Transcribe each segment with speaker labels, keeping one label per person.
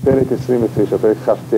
Speaker 1: פרק 29, פרק כ"ט.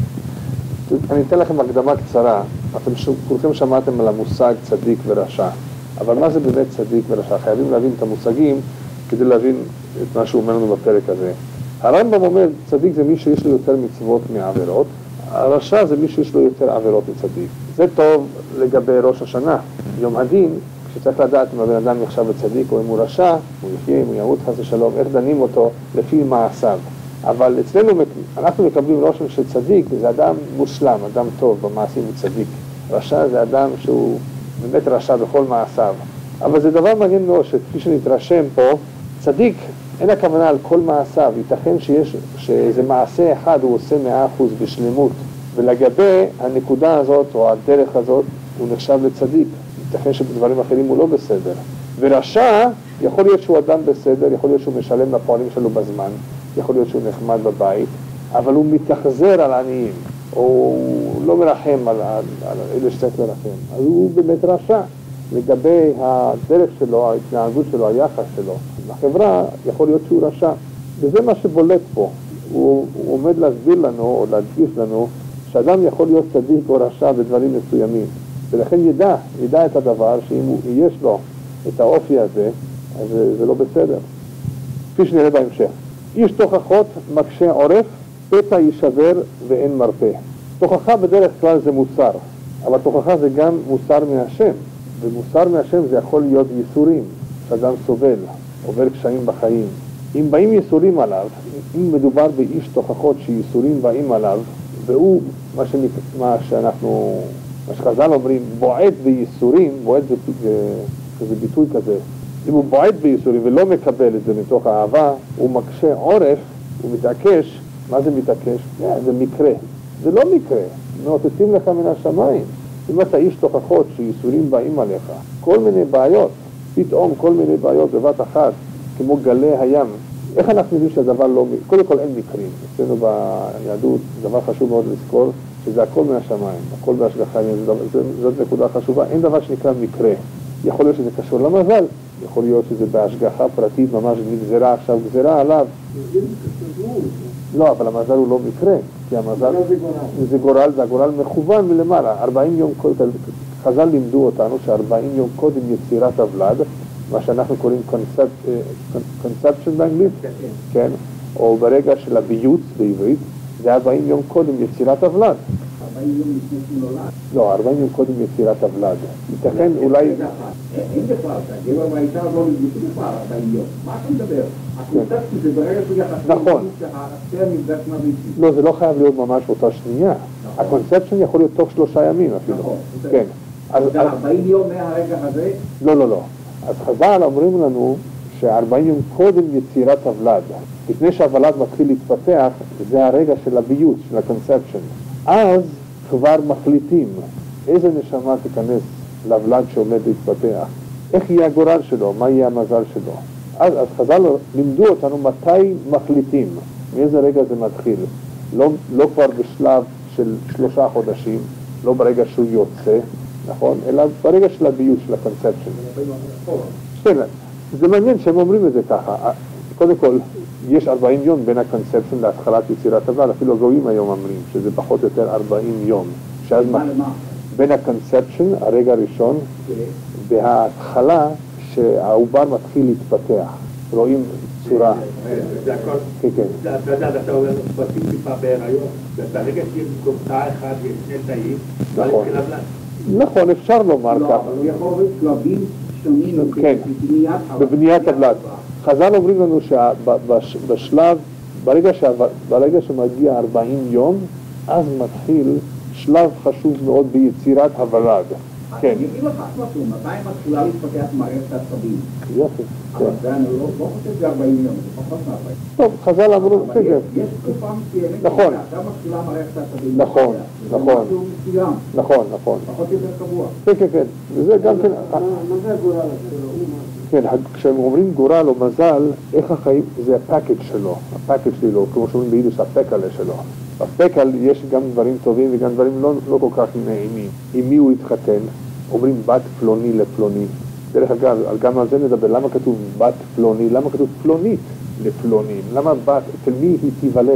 Speaker 1: אני אתן לכם הקדמה קצרה. אתם כולכם שמעתם על המושג צדיק ורשע. אבל מה זה באמת צדיק ורשע? חייבים להבין את המושגים כדי להבין את מה שהוא אומר לנו בפרק הזה. הרמב"ם אומר, צדיק זה מי שיש לו יותר מצוות מעבירות, הרשע זה מי שיש לו יותר עבירות מצדיק. זה טוב לגבי ראש השנה, יום הדין, כשצריך לדעת אם הבן אדם נחשב לצדיק או אם הוא רשע, הוא יחיה, אם הוא ימות חס ושלום, איך דנים אותו לפי מעשיו. אבל אצלנו אנחנו מקבלים רושם שצדיק זה אדם מושלם, אדם טוב, במעשים הוא צדיק. רשע זה אדם שהוא באמת רשע בכל מעשיו. אבל זה דבר מעניין מאוד, שכפי שנתרשם פה, צדיק אין הכוונה על כל מעשיו, ייתכן שאיזה מעשה אחד הוא עושה 100% בשלמות, ולגבי הנקודה הזאת או הדרך הזאת הוא נחשב לצדיק. ייתכן שבדברים אחרים הוא לא בסדר. ורשע יכול להיות שהוא אדם בסדר, יכול להיות שהוא משלם לפועלים שלו בזמן, יכול להיות שהוא נחמד בבית, אבל הוא מתאכזר על עניים, או הוא לא מרחם על אלה שצריך לרחם. אז הוא באמת רשע. לגבי הדרך שלו, ההתנהגות שלו, היחס שלו בחברה, יכול להיות שהוא רשע. וזה מה שבולט פה. הוא עומד להסביר לנו או להדגיש לנו שאדם יכול להיות צדיק או רשע בדברים מסוימים. ולכן ידע את הדבר שאם יש לו את האופי הזה, אז זה לא בסדר. כפי שנראה בהמשך. איש תוכחות מקשה עורף, פתע יישבר ואין מרפא. תוכחה בדרך כלל זה מוסר, אבל תוכחה זה גם מוסר מהשם. ומוסר מהשם זה יכול להיות ייסורים, שאדם סובל, עובר קשיים בחיים. אם באים ייסורים עליו, אם מדובר באיש תוכחות שייסורים באים עליו, והוא מה שחז"ל אומרים, בועט בייסורים, בועט זה ביטוי כזה, אם הוא בועט בייסורים ולא מקבל את זה מתוך האהבה, הוא מקשה עורף, הוא מתעקש. מה זה מתעקש? זה מקרה. זה לא מקרה, מאותתים לך מן השמיים. אם אתה איש תוכחות שייסורים באים עליך, כל מיני בעיות, פתאום כל מיני בעיות בבת אחת, כמו גלי הים, איך אנחנו יודעים שהדבר לא... קודם כל אין מקרים. אצלנו ביהדות דבר חשוב מאוד לזכור, שזה הכל מהשמיים, הכל בהשגחה, זאת נקודה חשובה. אין דבר שנקרא מקרה. יכול להיות שזה קשור למזל, יכול להיות שזה בהשגחה פרטית, ממש נגזרה עכשיו גזרה עליו. לא, אבל המזל הוא לא מקרה, כי המזל זה גורל, זה הגורל מכוון מלמעלה. 40 יום קודם, חז"ל לימדו אותנו ש40 יום קודם יצירת הוולד, מה שאנחנו קוראים conception באנגלית, כן, או ברגע של הביוץ בעברית, זה 40 יום קודם יצירת הוולד.
Speaker 2: 40 יום לפני שנולד?
Speaker 1: לא, 40 יום קודם יצירת הוולד. ייתכן אולי...
Speaker 2: אין בכלל, הגבר והאישה לא נבדקו בכלל 40 יום. מה אתה מדבר? הקונספציה זה ברגע שהוא יחסים,
Speaker 1: נכון.
Speaker 2: שהשתי נבדק מביצים.
Speaker 1: לא, זה לא חייב להיות ממש אותה שנייה. הקונספציה יכול להיות תוך 3 ימים אפילו.
Speaker 2: נכון.
Speaker 1: כן.
Speaker 2: אז 40 יום מהרגע הזה?
Speaker 1: לא. אז חז"ל אומרים לנו ש40 יום קודם יצירת הוולד, לפני שהוולד מתחיל להתפתח, זה הרגע של הביוץ, של הקונספציה. אז כבר מחליטים איזה נשמה תיכנס לוולד שעומד להתפתח, איך יהיה הגורל שלו, מה יהיה המזל שלו. אז חז"ל לימדו אותנו מתי מחליטים, מאיזה רגע זה מתחיל. לא כבר בשלב של 3 חודשים, לא ברגע שהוא יוצא, נכון? אלא ברגע של הביוץ, של הקונספציה. כן, זה מעניין שהם אומרים את זה ככה. קודם כל, יש 40 יום בין הקונספציה להתחלת יצירת הוולד, אפילו הגויים היום אומרים שזה פחות או יותר 40 יום. בין הקונספציה, הרגע הראשון, וההתחלה שהעובר מתחיל להתפתח. רואים צורה.
Speaker 3: זה הכל, אתה יודע, אתה אומר, פרטים טיפה בהיריון, וברגע שיהיה במקום תא אחד ושני תאים,
Speaker 1: נכון. נכון, אפשר לומר ככה.
Speaker 2: לא, אבל הוא יכול להיות שלבים שונים
Speaker 1: בבניית הוולד. חז"ל אומרים לנו שבשלב, ברגע שמגיע 40 יום, אז מתחיל שלב חשוב מאוד ביצירת הוולד. כן.
Speaker 2: אני אגיד לך משהו, מתי מתחילה להתפתח מערכת העצבים?
Speaker 1: יופי.
Speaker 2: אבל זה אני לא חושב שזה 40 יום, זה פחות מ-40.
Speaker 1: טוב, חז"ל אמרו, כן.
Speaker 2: יש תקופה מסוימת,
Speaker 1: נכון.
Speaker 2: אתה מתחילה מערכת העצבים.
Speaker 1: נכון.
Speaker 2: זה משהו מסוים.
Speaker 1: נכון.
Speaker 2: פחות יותר קבוע.
Speaker 1: כן. וזה גם כן...
Speaker 2: מה זה הגורל הזה?
Speaker 1: כן, כשהם אומרים גורל או מזל, איך החיים, זה הפאקד שלו, כמו שאומרים ביידיש, הפקלה שלו. בפקל יש גם דברים טובים וגם דברים לא כל כך נעימים. עם מי הוא התחתן? אומרים בת פלוני לפלוני. דרך אגב, גם על זה נדבר, למה כתוב בת פלוני? למה כתוב פלונית לפלונים? למה בת, אצל מי היא תיוולד?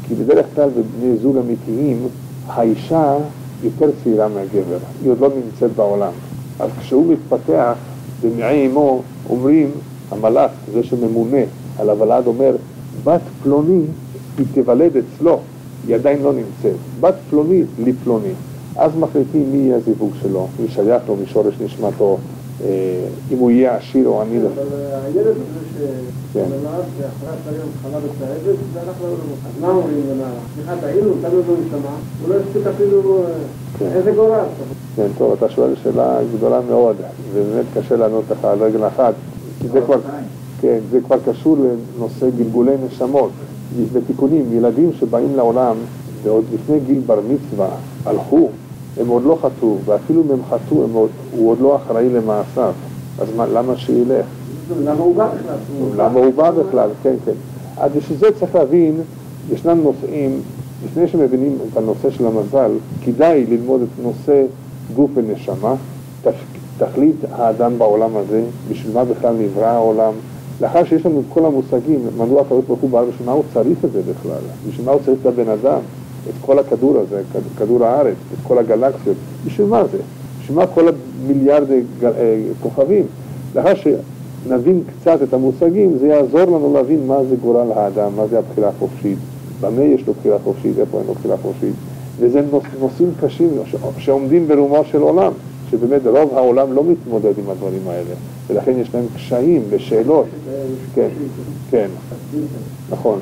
Speaker 1: כי בדרך כלל בבני זוג אמיתיים, האישה יותר צעירה מהגבר, היא עוד לא נמצאת בעולם. אז כשהוא מתפתח, במעי אמו אומרים, המלאך, זה שממונה על הוולד, אומר, בת פלוני היא תיוולד אצלו, היא עדיין לא נמצאת. בת פלוני לפלוני. אז מחליטים מי יהיה הזיווג שלו, מי שייך לו, משורש נשמתו, אם הוא יהיה עשיר או עני.
Speaker 4: אבל הילד הזה שנולד ואחרי היום חלב את העבד, זה הלך לנו למות. אז מה אומרים למעלה? סליחה, תעידו, תנו לו נשמה, הוא לא הספיק אפילו איזה גורל.
Speaker 1: כן, טוב, אתה שואל שאלה גדולה מאוד, ובאמת קשה לענות לך על רגל אחת, כי זה כבר, כן, זה כבר קשור לנושא גלגולי נשמות, בתיקונים, ילדים שבאים לעולם, ועוד לפני גיל בר מצווה, הלכו, הם עוד לא חטאו, ואפילו אם הם חטאו, הוא עוד לא אחראי למעשיו, אז למה שילך?
Speaker 4: למה הוא בא בכלל?
Speaker 1: למה הוא בא בכלל, כן, כן. אז בשביל זה צריך להבין, ישנם נושאים, לפני שמבינים את הנושא של המזל, כדאי ללמוד את נושא גוף ונשמה, תכלית האדם בעולם הזה, בשביל מה בכלל נברא העולם, לאחר שיש לנו את כל המושגים, מדוע הקדוש ברוך הוא בעל, בשביל מה הוא צריך את זה בכלל, בשביל מה הוא צריך את הבן אדם, את כל הכדור הזה, כדור הארץ, את כל הגלקסיות, בשביל מה זה? בשביל מה כל המיליארדי כוכבים? לאחר שנבין קצת את המושגים, זה יעזור לנו להבין מה זה גורל האדם, מה זה הבחירה החופשית, במה יש לו בחירה חופשית, איפה אין לו בחירה חופשית, וזה נושאים קשים שעומדים ברומו של עולם, שבאמת רוב העולם לא מתמודד עם הדברים האלה, ולכן יש להם קשיים ושאלות. כן, כן, נכון.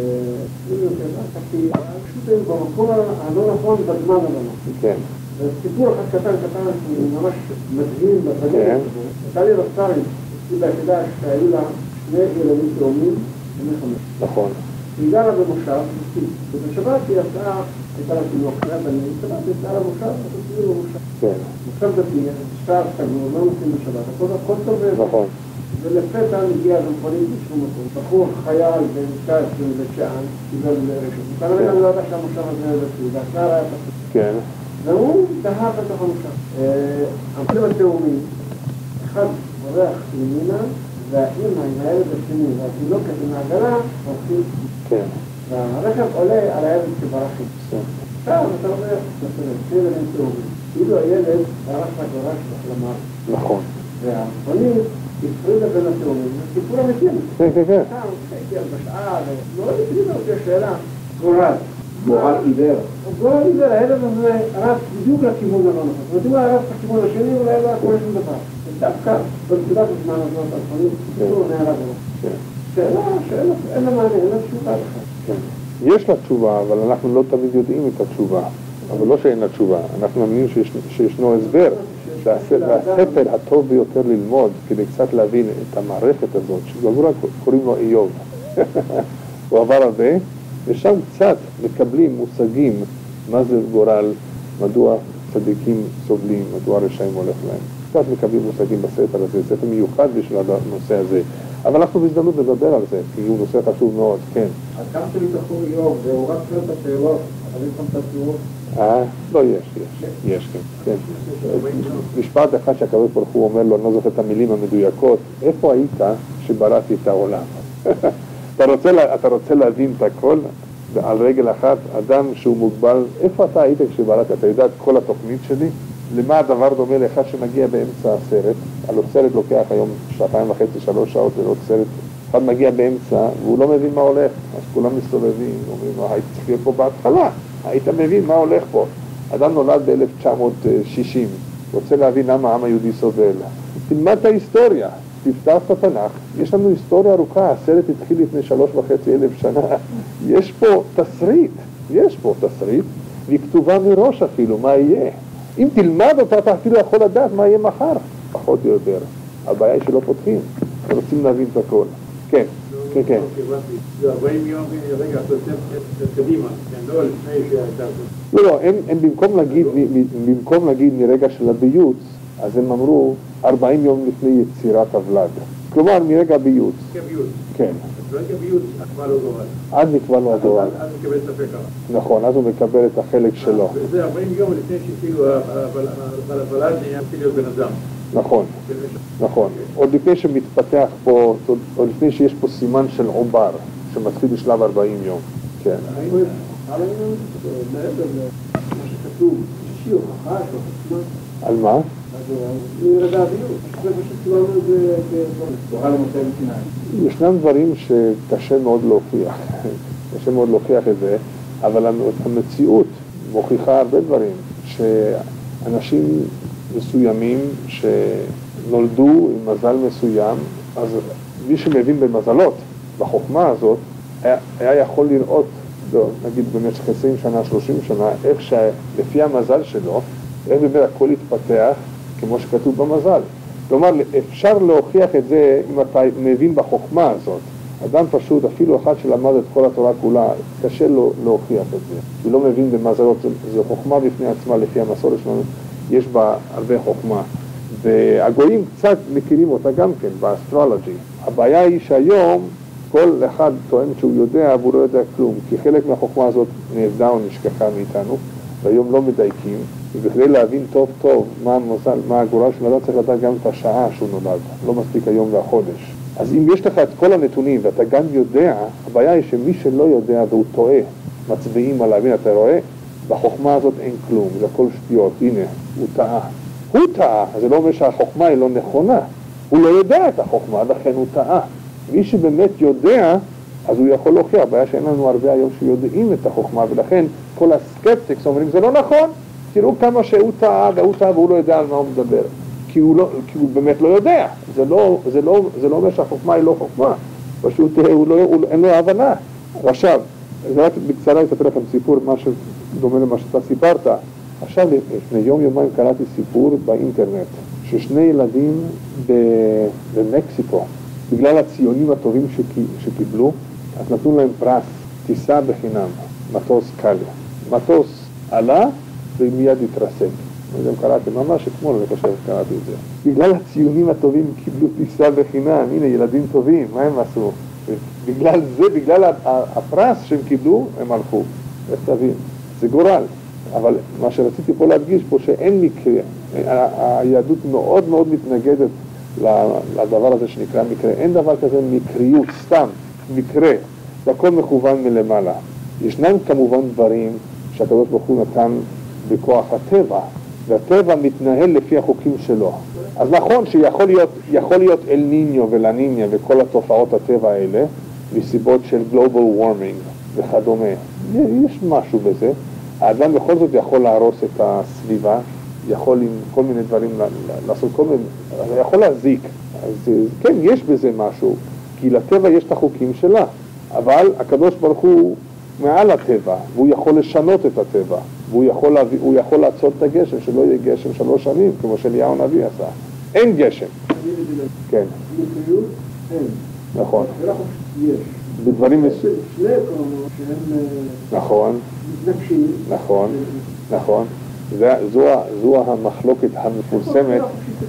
Speaker 4: כי פשוט הם במקום הלא נכון בזמן הלא נכון.
Speaker 1: כן.
Speaker 4: סיפור אחד קטן, שהוא ממש מדהים בטרגדיה הזאת. הייתה לי רפתרית, היא ביחידה שהיו לה שני ילדים תאומים, בני 5.
Speaker 1: נכון.
Speaker 4: היא גרה במושב, ובשבת היא יצאה, הייתה לה תינוק, בשבת היא יצאה למושב, אז היא במושב.
Speaker 1: כן.
Speaker 4: מושב דתי, שער סגור, לא נוסעים בשבת, הכל טוב.
Speaker 1: נכון.
Speaker 4: ולפתע מגיע למכונית בשום מקום, בחור חייל בן 19 בית-שאן, קיבל רשות. כנראה גם לא ידע שהמושב הזה דתי, והשער היה פשוט.
Speaker 1: כן.
Speaker 4: והוא דהר בתוך המושב. המחים התאומים, אחד בורח ימינה, והאימא עם הילד השני והתינוקת עם העגלה הולכים.
Speaker 1: כן.
Speaker 4: והרכב עולה על הילד שברחים. עכשיו אתה אומר, שני ילדים תאומים. כאילו הילד ברח לגורל שלו למעלה.
Speaker 1: נכון.
Speaker 4: והמכונית הפרידה בין התאומים, זה סיפור אמיתי.
Speaker 1: כן, כן, כן.
Speaker 4: הייתי על בשעה, ולא הפרידה אותי השאלה. גורל.
Speaker 2: גורל עיוור.
Speaker 4: גורל עיוור, הילד הזה רץ בדיוק לכיוון הלא נכון. זאת אומרת, אם הוא היה רץ לכיוון השני, אולי לא היה קורה שום דבר. דווקא בנקודת הזמן הזאת, המכונית, הוא נהרג לו. שאלה, אין לה מענה, אין לה תשובה בכלל.
Speaker 1: יש לה תשובה, אבל אנחנו לא תמיד יודעים את התשובה. אבל לא שאין לה תשובה, אנחנו מאמינים שישנו הסבר. והספר הטוב ביותר ללמוד, כדי קצת להבין את המערכת הזאת, שבגבורה קוראים לו איוב. הוא עבר הרבה, ושם קצת מקבלים מושגים מה זה גורל, מדוע צדיקים סובלים, מדוע רשעים הולך להם. קצת מקבלים מושגים בספר הזה, ספר מיוחד בשביל הנושא הזה. אבל אנחנו בהזדמנות לדבר על זה, כי הוא נושא חשוב מאוד, כן.
Speaker 4: אז כמה שלי תחור איוב, והוא רק שואל את השאלות, אבל יש שם את התשובות.
Speaker 1: לא, יש, כן. משפט אחד שהקדוש ברוך הוא אומר לו, אני לא זוכר את המילים המדויקות, איפה היית שבראתי את העולם? אתה רוצה להבין את הכל על רגל אחת, אדם שהוא מוגבל, איפה אתה היית כשבראתי? אתה יודע את כל התוכנית שלי? למה הדבר דומה לאחד שמגיע באמצע הסרט? הלוא סרט לוקח היום 2.5-3 שעות לראות סרט, אחד מגיע באמצע והוא לא מבין מה הולך, אז כולם מסתובבים, אומרים לו, היית צריך להיות פה בהתחלה, היית מבין מה הולך פה. אדם נולד ב-1960, רוצה להבין למה העם היהודי סובל. תלמד את ההיסטוריה, תפתח את התנ"ך, יש לנו היסטוריה ארוכה, הסרט התחיל לפני 3,500 שנה, יש פה תסריט, והיא כתובה מראש אפילו, מה יהיה. אם תלמד אותה, אתה אפילו יכול לדעת מה יהיה מחר, פחות או יותר. הבעיה היא שלא פותחים, רוצים להבין את הכל. כן, כן, כן.
Speaker 3: זה 40 יום, רגע, אתה יוצא קדימה, לא לפני שהייתה...
Speaker 1: לא, הם במקום להגיד מרגע של הביוץ, אז הם אמרו 40 יום לפני יצירת הוולד. כלומר, מרגע הביוץ.
Speaker 3: כביוץ.
Speaker 1: כן.
Speaker 3: ברגע הביוץ, נקבע לו גורל.
Speaker 1: אז נקבע לו הגורל.
Speaker 3: אז מקבל את הפקע.
Speaker 1: נכון, אז הוא מקבל את החלק שלו.
Speaker 3: וזה 40 יום לפני שכאילו הוולד נהיה להיות בן אדם.
Speaker 1: נכון. עוד לפני שמתפתח פה, עוד לפני שיש פה סימן של עובר, שמתחיל בשלב 40 יום. כן.
Speaker 4: אבל אני מעבר למה שכתוב, שישי הוכחה, שהוכחה.
Speaker 1: על מה?
Speaker 4: אז נראה אבינות, זה פשוט קיבלנו את זה כתורה למוצא בסיני.
Speaker 1: ישנם דברים שקשה מאוד להוכיח, קשה מאוד להוכיח את זה, אבל המציאות מוכיחה הרבה דברים, שאנשים מסוימים שנולדו עם מזל מסוים, אז מי שמבין במזלות, בחוכמה הזאת, היה יכול לראות, נגיד במשך 20 שנה, 30 שנה, איך שלפי המזל שלו, איך באמת הכל התפתח כמו שכתוב במזל. כלומר, אפשר להוכיח את זה אם אתה מבין בחוכמה הזאת. אדם פשוט, אפילו אחד שלמד את כל התורה כולה, קשה לו להוכיח את זה. הוא לא מבין במזלות, זו חוכמה בפני עצמה, לפי המסורת שלנו, יש בה הרבה חוכמה. והגויים קצת מכירים אותה גם כן, באסטרולוגי. הבעיה היא שהיום כל אחד טוען שהוא יודע, והוא לא יודע כלום, כי חלק מהחוכמה הזאת נאבדה או נשכחה מאיתנו, והיום לא מדייקים, וכדי להבין טוב טוב מה המזל, מה הגורל של אדם, צריך לדעת גם את השעה שהוא נולד, לא מספיק היום והחודש. אז אם יש לך את כל הנתונים ואתה גם יודע, הבעיה היא שמי שלא יודע והוא טועה, מצביעים עליו, הנה אתה רואה, בחוכמה הזאת אין כלום, זה הכל שטויות, הנה, הוא טעה. הוא טעה, זה לא אומר שהחוכמה היא לא נכונה, הוא לא יודע את החוכמה, לכן הוא טעה. מי שבאמת יודע, אז הוא יכול להוכיח, הבעיה שאין לנו הרבה היום שיודעים את החוכמה, ולכן כל הסקפטיקס אומרים, זה לא נכון, תראו כמה שהוא טעה והוא לא יודע על מה הוא מדבר, כי הוא באמת לא יודע, זה לא אומר שהחוכמה היא לא חוכמה, פשוט אין לו הבנה. עכשיו, זה רק בקצרה אספר לכם סיפור, משהו דומה למה שאתה סיפרת. עכשיו, לפני יומיים קראתי סיפור באינטרנט, ששני ילדים במקסיקו, בגלל הציונים הטובים שקיבלו, אז נתנו להם פרס, טיסה בחינם, מטוס קל. מטוס עלה ומיד התרסק. אז הם קראתי, ממש אתמול אני חושב קראתי את זה. בגלל הציונים הטובים קיבלו טיסה בחינם, הנה ילדים טובים, מה הם עשו? בגלל זה, בגלל הפרס שהם קיבלו, הם הלכו. איך תבין? זה גורל. אבל מה שרציתי פה להדגיש פה שאין מקרה, היהדות מאוד מאוד מתנגדת לדבר הזה שנקרא מקרה. אין דבר כזה מקריות, סתם, מקרה. זה הכל מכוון מלמעלה. ישנם כמובן דברים שהקדוש ברוך הוא נתן בכוח הטבע, והטבע מתנהל לפי החוקים שלו. אז נכון שיכול להיות אל ניניו ולניניה וכל התופעות הטבע האלה, מסיבות של global warming וכדומה. יש משהו בזה. האדם בכל זאת יכול להרוס את הסביבה, יכול עם כל מיני דברים לעשות כל מיני, יכול להזיק. אז כן, יש בזה משהו, כי לטבע יש את החוקים שלה, אבל הקדוש ברוך הוא מעל הטבע, והוא יכול לשנות את הטבע, והוא יכול לעצור את הגשם, שלא יהיה גשם 3 שנים, כמו שאליהו הנביא עשה. אין גשם. כן.
Speaker 4: מקריות? אין.
Speaker 1: נכון.
Speaker 4: יש.
Speaker 1: בדברים
Speaker 4: שני עקרונות שהם
Speaker 1: נכון.
Speaker 4: מתנגשים.
Speaker 1: נכון, נכון. זו המחלוקת המפורסמת,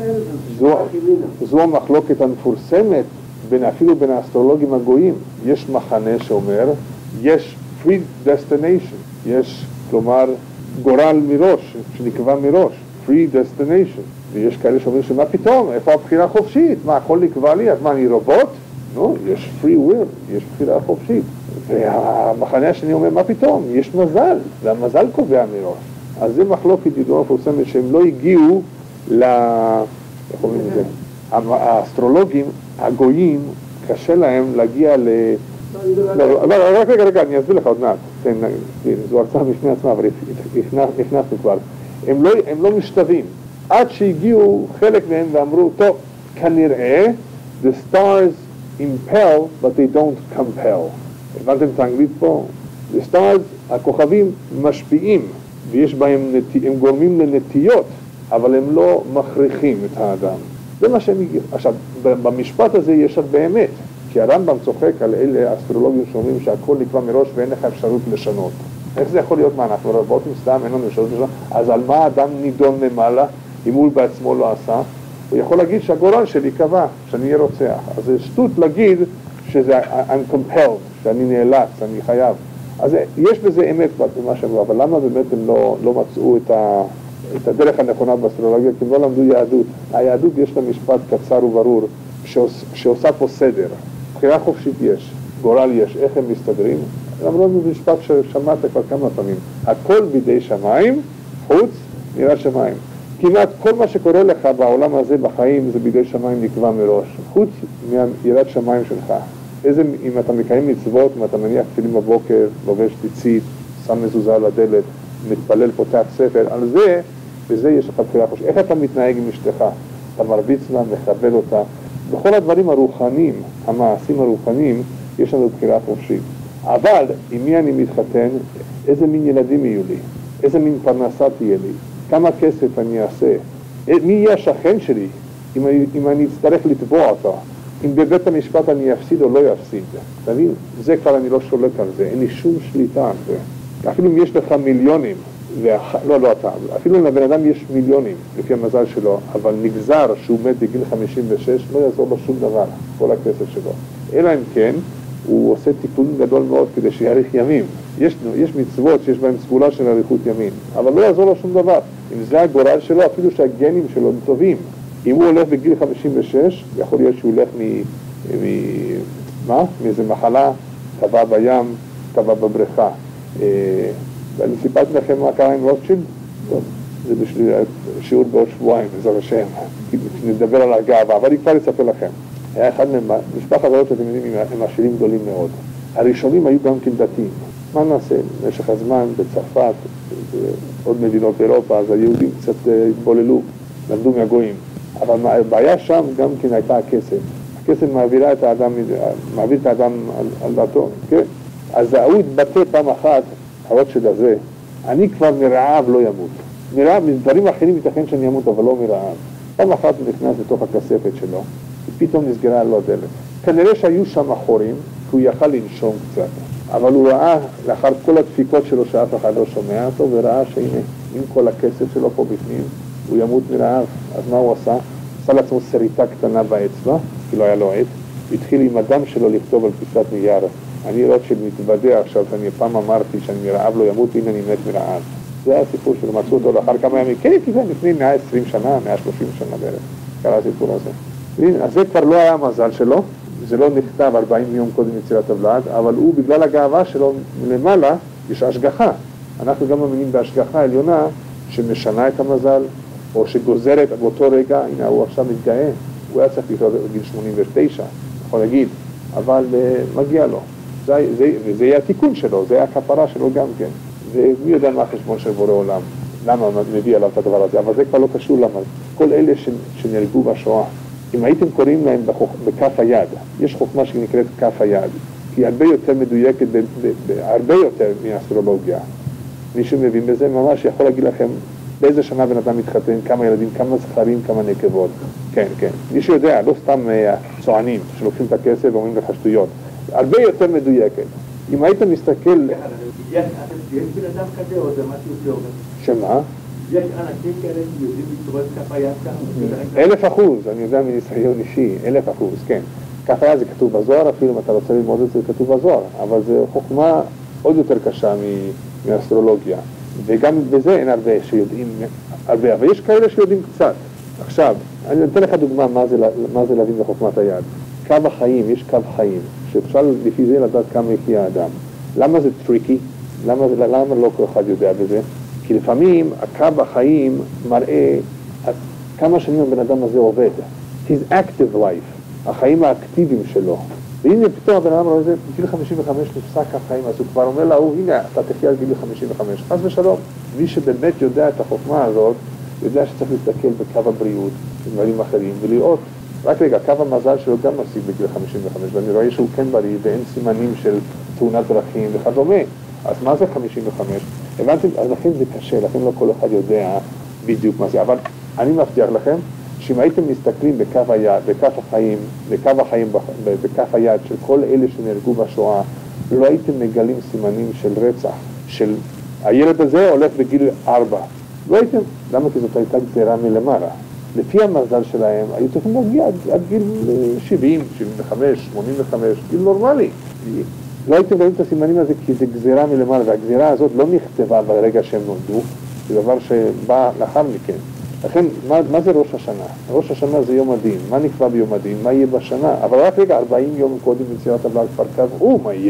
Speaker 1: זו המחלוקת המפורסמת אפילו בין האסטרולוגים הגויים. יש מחנה שאומר, יש predestination, יש כלומר גורל מראש, שנקבע מראש, predestination, ויש כאלה שאומרים שמה פתאום, איפה הבחירה חופשית, מה הכל נקבע לי, אז מה אני רובוט? לא, יש free will, יש בחירה חופשית. והמחנה השני אומר, מה פתאום, יש מזל, והמזל קובע מראש. אז זה מחלוקת ידועה מפורסמת שהם לא הגיעו איך אומרים את זה? האסטרולוגים הגויים קשה להם להגיע רק רגע, אני אסביר לך עוד מעט. זו הרצאה בפני עצמה, אבל הכנסנו כבר. הם לא משתווים. עד שהגיעו חלק מהם ואמרו, טוב, כנראה, the stars impel, but they don't compel. הבנתם את האנגלית פה? The stars, הכוכבים משפיעים, ויש בהם, הם גורמים לנטיות, אבל הם לא מכריחים את האדם. זה מה שהם הגיעו. עכשיו, במשפט הזה יש הרבה אמת, כי הרמב"ם צוחק על אלה האסטרולוגים שאומרים שהכל נקבע מראש ואין לך אפשרות לשנות. איך זה יכול להיות? מה, אנחנו רבותים סתם, אין לנו אפשרות לשנות? אז על מה האדם נידון למעלה, אם הוא בעצמו לא עשה? הוא יכול להגיד שהגורל שלי קבע, שאני אהיה רוצח. אז זה שטות להגיד שזה I'm compelled, שאני נאלץ, אני חייב. אז יש בזה אמת במה שאמרו, אבל למה באמת הם לא מצאו את הדרך הנכונה באסטרולוגיה? כי הם לא למדו יהדות. היהדות יש לה משפט קצר וברור, שעושה פה סדר. בחירה חופשית יש, גורל יש, איך הם מסתדרים? למרות במשפט ששמעת כבר כמה פעמים, הכל בידי שמיים, חוץ מיראת שמיים. כמעט כל מה שקורה לך בעולם הזה בחיים זה בידי שמיים נקבע מראש, חוץ מיראת שמיים שלך. אם אתה מקיים מצוות, אם אתה מניח תפילין בבוקר, לובש ציצית, שם מזוזה על הדלת, מתפלל, פותח ספר, על זה, בזה יש לך בחירה חופשית. איך אתה מתנהג עם אשתך? אתה מרביץ לה, מכבד אותה. בכל הדברים הרוחניים, המעשים הרוחניים, יש לנו בחירה חופשית. אבל עם מי אני מתחתן? איזה מין ילדים יהיו לי? איזה מין פרנסה תהיה לי? כמה כסף אני אעשה? מי יהיה השכן שלי? אם אני אצטרך לתבוע אותו? אם בבית המשפט אני אפסיד או לא אפסיד? תבין? זה כבר אני לא שולט על זה, אין לי שום שליטה על זה. אפילו אם יש לך מיליונים, לא אתה, אפילו לבן אדם יש מיליונים, לפי המזל שלו, אבל נגזר שהוא מת בגיל 56, לא יעזור לו שום דבר, כל הכסף שלו. אלא אם כן, הוא עושה תיקון גדול מאוד כדי שיאריך ימים. יש מצוות שיש בהן סגולה של אריכות ימים, אבל לא יעזור לו שום דבר. אם זה הגורל שלו, אפילו שהגנים שלו הם טובים. אם הוא הולך בגיל 56, יכול להיות שהוא הולך מאיזה מחלה, טבע בים, טבע בבריכה. ואני סיפרתי לכם מה קרה עם רוטשילד? טוב, זה בשביל שיעור בעוד שבועיים, בעזרת השם. נדבר על הגאווה, אבל אני כבר אספר לכם. היה אחד מהם, משפחת רוטשילד, אתם יודעים, הם עשירים גדולים מאוד. הראשונים היו גם כן דתיים. מה נעשה? במשך הזמן, בצרפת, עוד מדינות אירופה, אז היהודים קצת התבוללו, למדו מהגויים. אבל הבעיה שם גם כן הייתה הכסף. הכסף מעביר את האדם על דעתו, כן? אז הוא התבטא פעם אחת, הרוטשילד הזה, אני כבר מרעב לא ימות. מרעב, מדברים אחרים ייתכן שאני אמות, אבל לא מרעב. פעם אחת הוא נכנס לתוך הכספת שלו, ופתאום נסגרה לו הדלת. כנראה שהיו שם חורים, הוא יכל לנשום קצת. אבל הוא ראה, לאחר כל הדפיקות שלו שאף אחד לא שומע אותו, וראה שהנה, עם כל הכסף שלו פה בפנים, הוא ימות מרעב. אז מה הוא עשה? עשה לעצמו סריטה קטנה באצבע, כי לא היה לו עט, התחיל עם הדם שלו לכתוב על פיסת נייר. אני רוטשילד מתוודע עכשיו שאני פעם אמרתי שאני מרעב לא ימות, הנה אני מת מרעב. זה היה הסיפור שלו, מצאו אותו לאחר כמה ימים, כן, כי זה לפני 120 שנה, 130 שנה בערך, קרה הסיפור הזה. אז זה כבר לא היה המזל שלו, זה לא נכתב 40 יום קודם יצירת הבלעד, אבל הוא בגלל הגאווה שלו למעלה, יש השגחה. אנחנו גם מאמינים בהשגחה העליונה שמשנה את המזל, או שגוזרת באותו רגע, הנה הוא עכשיו מתגאה, הוא היה צריך לקרוא בגיל 89, יכול להגיד, אבל מגיע לו. וזה יהיה התיקון שלו, זה יהיה הכפרה שלו גם כן. ומי יודע מה החשבון של בורא עולם, למה מביא עליו את הדבר הזה, אבל זה כבר לא קשור למה. כל אלה שנהרגו בשואה, אם הייתם קוראים להם בכף היד, יש חוכמה שנקראת כף היד, היא הרבה יותר מדויקת, הרבה יותר מהאסטרולוגיה. מי שמבין בזה ממש יכול להגיד לכם באיזה שנה בן אדם מתחתן, כמה ילדים, כמה זכרים, כמה נקבות. כן, כן. מי שיודע, לא סתם צוענים שלוקחים את הכסף ואומרים לך שטויות. הרבה יותר מדויקת. אם היית מסתכל...
Speaker 3: יש בן אדם כזה או זה משהו שעובד?
Speaker 1: שמה?
Speaker 3: יש אנשים כאלה שיודעים לקרוא את כף היד ככה?
Speaker 1: 1,000%, אני יודע מניסיון אישי, 1,000%, כן. כף היד זה כתוב בזוהר, אפילו אם אתה רוצה ללמוד את זה, זה כתוב בזוהר, אבל זו חוכמה עוד יותר קשה מאסטרולוגיה. וגם בזה אין הרבה שיודעים הרבה, אבל יש כאלה שיודעים קצת. עכשיו, אני אתן לך דוגמה מה זה להבין בחוכמת היד. קו החיים, יש קו חיים, שאפשר לפי זה לדעת כמה יחיה האדם. למה זה טריקי? למה לא כל אחד יודע בזה? כי לפעמים הקו החיים מראה כמה שנים הבן אדם הזה עובד. His active life, החיים האקטיביים שלו. והנה פתאום הבן אדם רואה את זה, בגיל 55 נפסק החיים, אז הוא כבר אומר לה, הנה, אתה תחיה על גיל 55, חס ושלום. מי שבאמת יודע את החוכמה הזאת, יודע שצריך להסתכל בקו הבריאות, דברים אחרים, ולראות, רק רגע, קו המזל שלו גם מפסיק בגיל 55, ואני רואה שהוא כן בריא, ואין סימנים של תאונת דרכים וכדומה. אז מה זה 55? הבנתם? אז לכן זה קשה, לכן לא כל אחד יודע בדיוק מה זה, אבל אני מבטיח לכם, שאם הייתם מסתכלים בכף היד, בכף היד של כל אלה שנהרגו בשואה, לא הייתם מגלים סימנים של רצח, של הילד הזה הולך בגיל 4. לא הייתם. למה? כי זאת הייתה גזירה מלמעלה. לפי המזל שלהם, היו צריכים להגיע עד גיל 70, 75, 85, גיל נורמלי. לא הייתם רואים את הסימנים הזה כי זה גזירה מלמעלה, והגזירה הזאת לא נכתבה ברגע שהם נולדו, זה דבר שבא לאחר מכן. לכן, מה זה ראש השנה? ראש השנה זה יום הדין. מה נקבע ביום הדין? מה יהיה בשנה? אבל רק רגע, 40 יום קודם יצירת הבלעד כבר קבעו מה יהיה.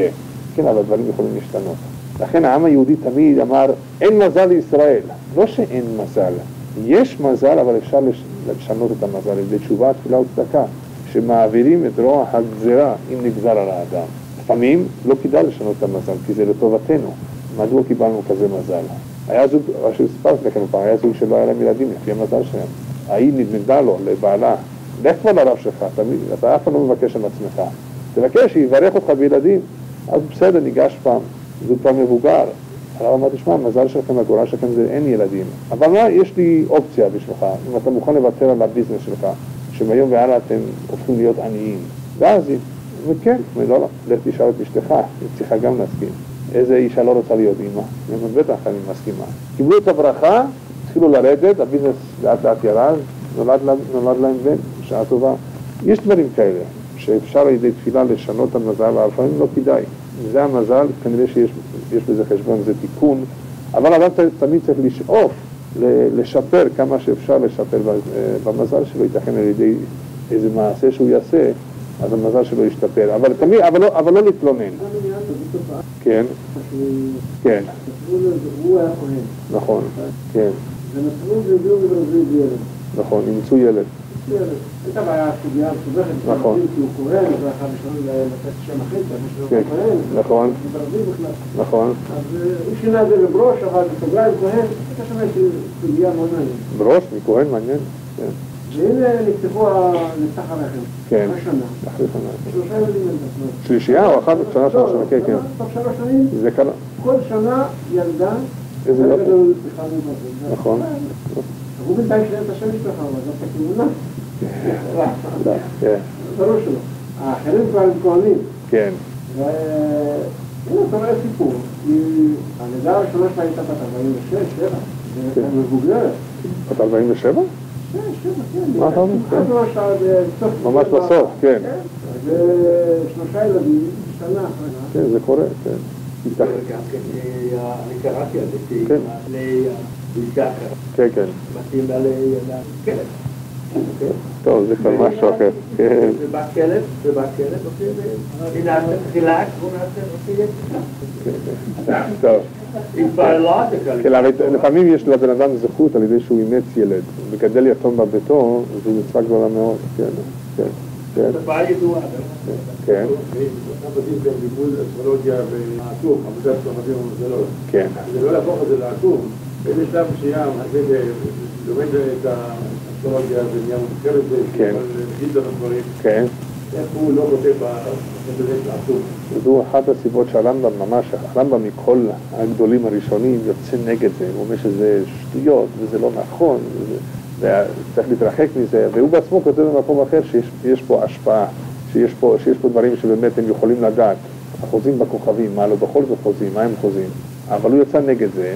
Speaker 1: כן, אבל דברים יכולים להשתנות. לכן העם היהודי תמיד אמר, אין מזל לישראל. לא שאין מזל. יש מזל, אבל אפשר לשנות את המזל. זה תשובה, תפילה וצדקה, שמעבירים את רוע הגזירה אם נגזר על האדם. לפעמים לא כדאי לשנות את המזל, כי זה לטובתנו. מדוע קיבלנו כזה מזל? היה זוג, שספרתי לכם פעם, היה זוג שלא היה להם ילדים, לפי המזל שלהם. ההיא נדנדה לו, לבעלה, לך כבר לרב שלך, אתה אף פעם לא מבקש על עצמך. תבקש, שיברך אותך בילדים. אז בסדר, ניגש פעם, זוג פעם מבוגר. הרב אמר, תשמע, המזל שלכם, הגורל שלכם זה אין ילדים. אבל מה, יש לי אופציה בשבילך, אם אתה מוכן לוותר על הביזנס שלך, שמהיום והלאה אתם הופכים להיות עניים. ואז, וכן, לא, לך תשאל את אשתך, היא צריכה גם להסכים. איזה אישה לא רוצה להיות אימא? בטח אני מסכימה. קיבלו את הברכה, התחילו לרדת, הביזנס לאט לאט ירד, נולד להם בן, בשעה טובה. יש דברים כאלה, שאפשר על ידי תפילה לשנות את המזל, אבל לפעמים לא כדאי. זה המזל, כנראה שיש בזה חשבון, זה תיקון, אבל אדם תמיד צריך לשאוף, לשפר כמה שאפשר לשפר במזל שלו, ייתכן על ידי איזה מעשה שהוא יעשה, אז המזל שלו ישתפר, אבל לא להתלונן. כן, כן.
Speaker 4: הוא היה כהן.
Speaker 1: נכון, כן.
Speaker 4: ונתנו והביאו ולהביא ילד.
Speaker 1: נכון, אימצו ילד.
Speaker 4: הייתה בעיה סוגיה מסובכת,
Speaker 1: נכון.
Speaker 4: כי הוא כהן, ואחר בשביל לתת שם אחר,
Speaker 1: כן, נכון. נכון.
Speaker 4: אז הוא שינה את זה לברוש, אבל בסוגריים כהן, הייתה שם איזושהי סוגיה מאוד מעניינת.
Speaker 1: ברוש, מכהן מעניין, כן.
Speaker 4: והנה נפתח הרחם.
Speaker 1: כן.
Speaker 4: אחרי שנה.
Speaker 1: אחרי שנה.
Speaker 4: 3 ילדים אין.
Speaker 1: שלישייה או אחת שנה, כן, כן.
Speaker 4: תוך 3 שנים,
Speaker 1: זה קרה.
Speaker 4: כל שנה ילדה,
Speaker 1: איזה יופי. נכון.
Speaker 4: הוא בינתיים שלהם את השם משפחה, אבל זאת הכיוונה.
Speaker 1: כן.
Speaker 4: ברור שלא. האחרים כבר הם כהנים.
Speaker 1: כן.
Speaker 4: והנה, אתה רואה סיפור. הלידה הראשונה שלה הייתה בת 46, 7. זה מבוגרת.
Speaker 1: בת 47?
Speaker 4: כן, 7, כן.
Speaker 1: מה אתה אומר? ממש בסוף, כן.
Speaker 4: ו3 ילדים, שנה אחרונה.
Speaker 1: כן, זה קורה, כן.
Speaker 3: גם כן, אני קראתי על זה, לאישה אחרת.
Speaker 1: כן, כן.
Speaker 3: מתאים לה לכלב.
Speaker 1: טוב, זה כבר משהו אחר. כן.
Speaker 3: ובא כלב, הנה התחילה, הוא נעשה יצא.
Speaker 1: טוב.
Speaker 3: היא כבר לא עד
Speaker 1: לפעמים יש לבן אדם זכות על ידי שהוא אימץ ילד. מגדל יתום בביתו, זו מצווה גדולה מאוד. כן, כן.
Speaker 3: זה תופעה ידועה.
Speaker 1: כן.
Speaker 3: עבדים גם לימוד אסטרולוגיה והעטום, עבודת סוחבים ומזלות.
Speaker 1: כן.
Speaker 3: זה לא להפוך את זה לעטום. באיזה שלב מסוים, אחרי לומד את האסטרולוגיה ונהיה מוזכר את זה,
Speaker 1: כן.
Speaker 3: להגיד לנו דברים.
Speaker 1: כן.
Speaker 3: איך הוא לא כותב בזה לעטום. זו
Speaker 1: אחת הסיבות שהרמב"ם ממש, הרמב"ם מכל הגדולים הראשונים יוצא נגד זה. הוא אומר שזה שטויות וזה לא נכון, וצריך להתרחק מזה, והוא בעצמו כותב במקום אחר שיש פה השפעה, שיש פה דברים שבאמת הם יכולים לדעת. החוזים בכוכבים, מה לא בכל זאת חוזים, מה הם חוזים. אבל הוא יצא נגד זה,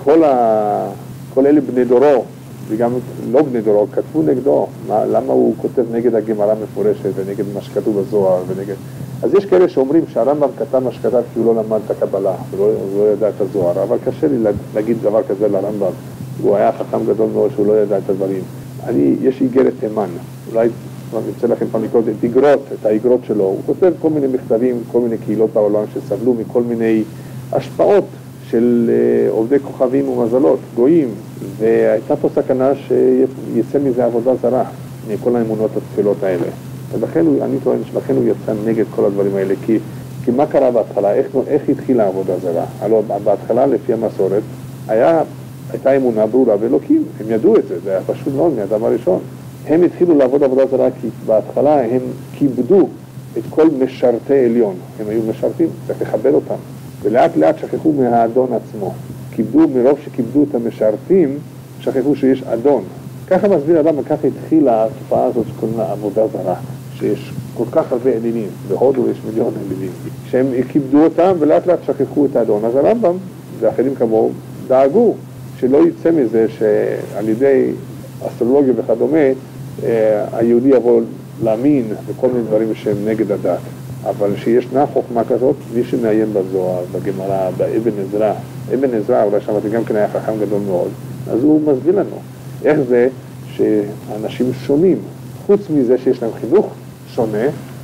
Speaker 1: כל אלה בני דורו, וגם לא בני דורו, כתבו נגדו, למה הוא כותב נגד הגמרא מפורשת ונגד מה שכתוב בזוהר ונגד... אז יש כאלה שאומרים שהרמב"ם כתב מה שכתב כי הוא לא למד את הקבלה, הוא לא ידע את הזוהר, אבל קשה לי להגיד דבר כזה לרמב"ם, הוא היה חכם גדול מאוד שהוא לא ידע את הדברים. יש איגרת תימן, אולי נמצא לכם פעם לקרוא את האיגרות שלו, הוא כותב כל מיני מכתבים, כל מיני קהילות בעולם שסבלו מכל מיני השפעות של עובדי כוכבים ומזלות, גויים, והייתה פה סכנה שיצא מזה עבודה זרה, מכל האמונות התפילות האלה. ולכן אני טוען שלכן הוא יצא נגד כל הדברים האלה, כי מה קרה בהתחלה, איך התחילה העבודה זרה? הלוא בהתחלה לפי המסורת הייתה אמונה ברורה באלוקים, הם ידעו את זה, זה היה פשוט מאוד מהאדם הראשון. הם התחילו לעבוד עבודה זרה כי בהתחלה הם כיבדו את כל משרתי עליון, הם היו משרתים, צריך לכבד אותם. ולאט לאט שכחו מהאדון עצמו. מרוב שכיבדו את המשרתים, שכחו שיש אדון. ככה מסביר אדם, וככה התחילה התופעה הזאת שקוראים לה עבודה זרה, שיש כל כך הרבה אלילים, בהודו יש 1,000,000 אלילים, שהם כיבדו אותם ולאט לאט שכחו את האדון. אז הרמב"ם ואחרים כמוהו דאגו שלא יצא מזה שעל ידי אסטרולוגיה וכדומה, היהודי יבוא להאמין בכל מיני דברים שהם נגד הדת. אבל שישנה חוכמה כזאת, מי שמעיין בזוהר, בגמרא, באבן עזרא, אבן עזרא, אולי שמעתי גם כן היה חכם גדול מאוד, אז הוא מסביר לנו איך זה שאנשים שונים, חוץ מזה שיש להם חינוך שונה,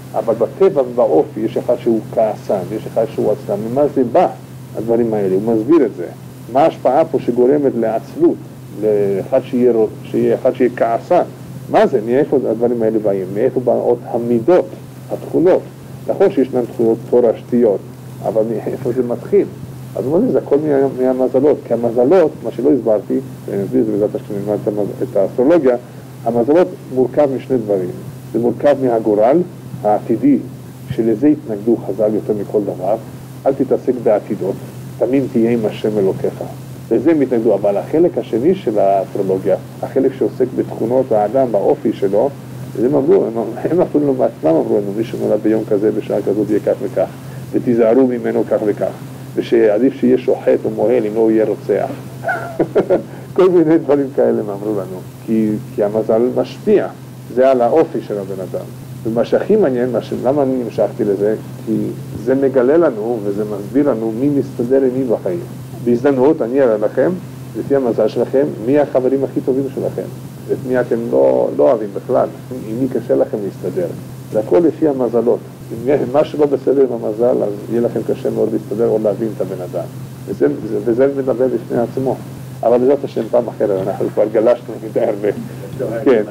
Speaker 1: אבל בטבע ובאופי יש אחד שהוא כעסן, יש אחד שהוא עצלן. ממה זה בא, הדברים האלה? הוא מסביר את זה. מה ההשפעה פה שגורמת לעצלות, לאחד שיהיה כעסן? מה זה? מאיפה הדברים האלה באים? מאיפה באות המידות, התכונות? נכון שישנן תכונות תורשתיות, אבל מאיפה זה מתחיל? אז הוא אומר, זה הכל מהמזלות, כי המזלות, מה שלא הסברתי, ואני אסביר את זה בעזרת השם נלמד את האסטרולוגיה, המזלות מורכב משני דברים. זה מורכב מהגורל העתידי, שלזה התנגדו חז"ל יותר מכל דבר. אל תתעסק בעתידות, תמיד תהיה עם השם אלוקיך. לזה הם התנגדו, אבל החלק השני של האסטרולוגיה, החלק שעוסק בתכונות האדם, באופי שלו, הם אמרו, הם אפילו לא מעצמם אמרו לנו, מי שנולד ביום כזה, בשעה כזאת יהיה כך וכך, ותיזהרו ממנו כך וכך, ושעדיף שיהיה שוחט או מוהל אם לא יהיה רוצח. כל מיני דברים כאלה הם אמרו לנו, כי המזל משפיע, זה על האופי של הבן אדם. ומה שהכי מעניין, למה אני המשכתי לזה? כי זה מגלה לנו וזה מסביר לנו מי מסתדר עם מי בחיים. בהזדמנות אני אראה לכם, לפי המזל שלכם, מי החברים הכי טובים שלכם. את מי אתם לא אוהבים בכלל, עם מי קשה לכם להסתדר. זה הכל לפי המזלות. אם מה שלא בסדר עם המזל, אז יהיה לכם קשה מאוד להסתדר או להבין את הבן אדם. וזה מדבר בפני עצמו. אבל בעזרת השם פעם אחרת, אנחנו כבר גלשנו מדי הרבה. כן.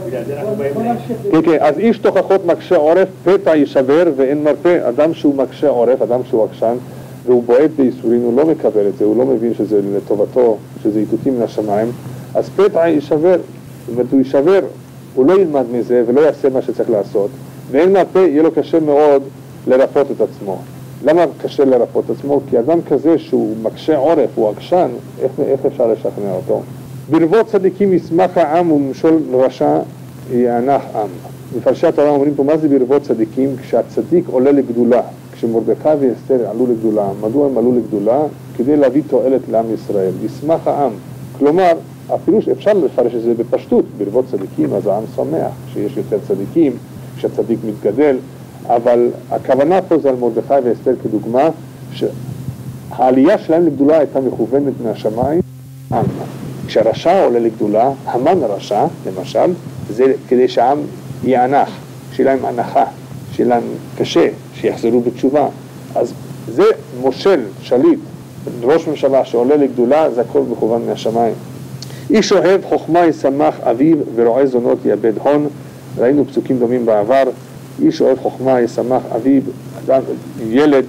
Speaker 1: כן, אז איש תוכחות מקשה עורף, פתע יישבר ואין מרפא. אדם שהוא מקשה עורף, אדם שהוא עקשן, והוא בועט בייסורים, הוא לא מקבל את זה, הוא לא מבין שזה לטובתו, שזה איתותים מן השמיים, אז פתע יישבר. זאת אומרת, הוא יישבר, הוא לא ילמד מזה ולא יעשה מה שצריך לעשות, ואין מרפא, יהיה לו קשה מאוד לרפות את עצמו. למה קשה לרפות את עצמו? כי אדם כזה שהוא מקשה עורף, הוא עקשן, איך אפשר לשכנע אותו? ברבות צדיקים ישמח העם ומשול רשע יענח עם. מפרשי התורה אומרים פה, מה זה ברבות צדיקים? כשהצדיק עולה לגדולה, כשמרדכי ואסתר עלו לגדולה. מדוע הם עלו לגדולה? כדי להביא תועלת לעם ישראל. ישמח העם. כלומר, הפירוש אפשר לפרש את זה בפשטות, ברבות צדיקים, אז העם שמח, שיש יותר צדיקים, כשהצדיק מתגדל, אבל הכוונה פה זה על מרדכי ואסתר כדוגמה, שהעלייה שלהם לגדולה הייתה מכוונת מהשמיים, עם. כשהרשע עולה לגדולה, המן הרשע, למשל, זה כדי שהעם יענח, שיהיה להם הנחה, שיהיה להם קשה, שיחזרו בתשובה. אז זה מושל, שליט, ראש ממשלה שעולה לגדולה, זה הכל מכוון מהשמיים. איש אוהב חוכמה ישמח אביו ורועה זונות יאבד הון. ראינו פסוקים דומים בעבר. איש אוהב חוכמה ישמח אביו, ילד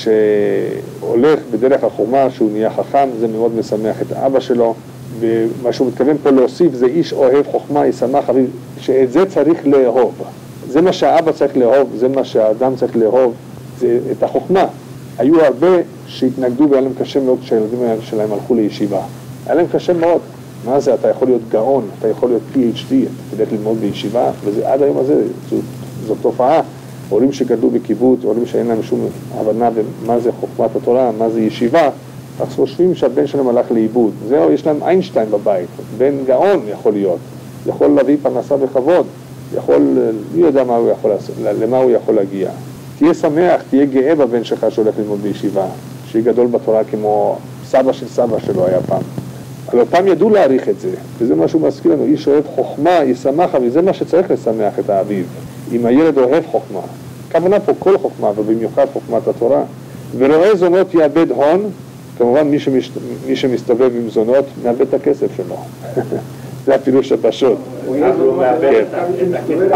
Speaker 1: שהולך בדרך החוכמה, שהוא נהיה חכם, זה מאוד משמח את האבא שלו. ומה שהוא מתכוון פה להוסיף זה איש אוהב חוכמה ישמח אביו, שאת זה צריך לאהוב. זה מה שהאבא צריך לאהוב, זה מה שהאדם צריך לאהוב, זה את החוכמה. היו הרבה שהתנגדו והיה להם קשה מאוד כשהילדים שלהם הלכו לישיבה. היה להם קשה מאוד. מה זה? אתה יכול להיות גאון, אתה יכול להיות PhD, אתה תלך ללמוד בישיבה, ועד היום הזה זו תופעה. הורים שגדלו בקיבוץ, הורים שאין להם שום הבנה במה זה חוכמת התורה, מה זה ישיבה, אז חושבים שהבן שלהם הלך לאיבוד. זהו, יש להם איינשטיין בבית, בן גאון יכול להיות, יכול להביא פרנסה בכבוד, יכול, מי יודע מה הוא יכול לעשות, למה הוא יכול להגיע. תהיה שמח, תהיה גאה בבן שלך שהולך ללמוד בישיבה, שיהיה גדול בתורה כמו סבא של סבא שלו היה פעם. אבל אותם ידעו להעריך את זה, וזה מה שהוא מזכיר לנו, איש אוהב חוכמה, ישמח, וזה מה שצריך לשמח את האביב, אם הילד אוהב חוכמה. כוונה פה כל חוכמה, ובמיוחד חוכמת התורה. ורועה זונות יאבד הון, כמובן מי שמסתובב עם זונות, מאבד את הכסף שלו. זה הפירוש הפשוט.
Speaker 3: אבל הוא מאבד את הכסף,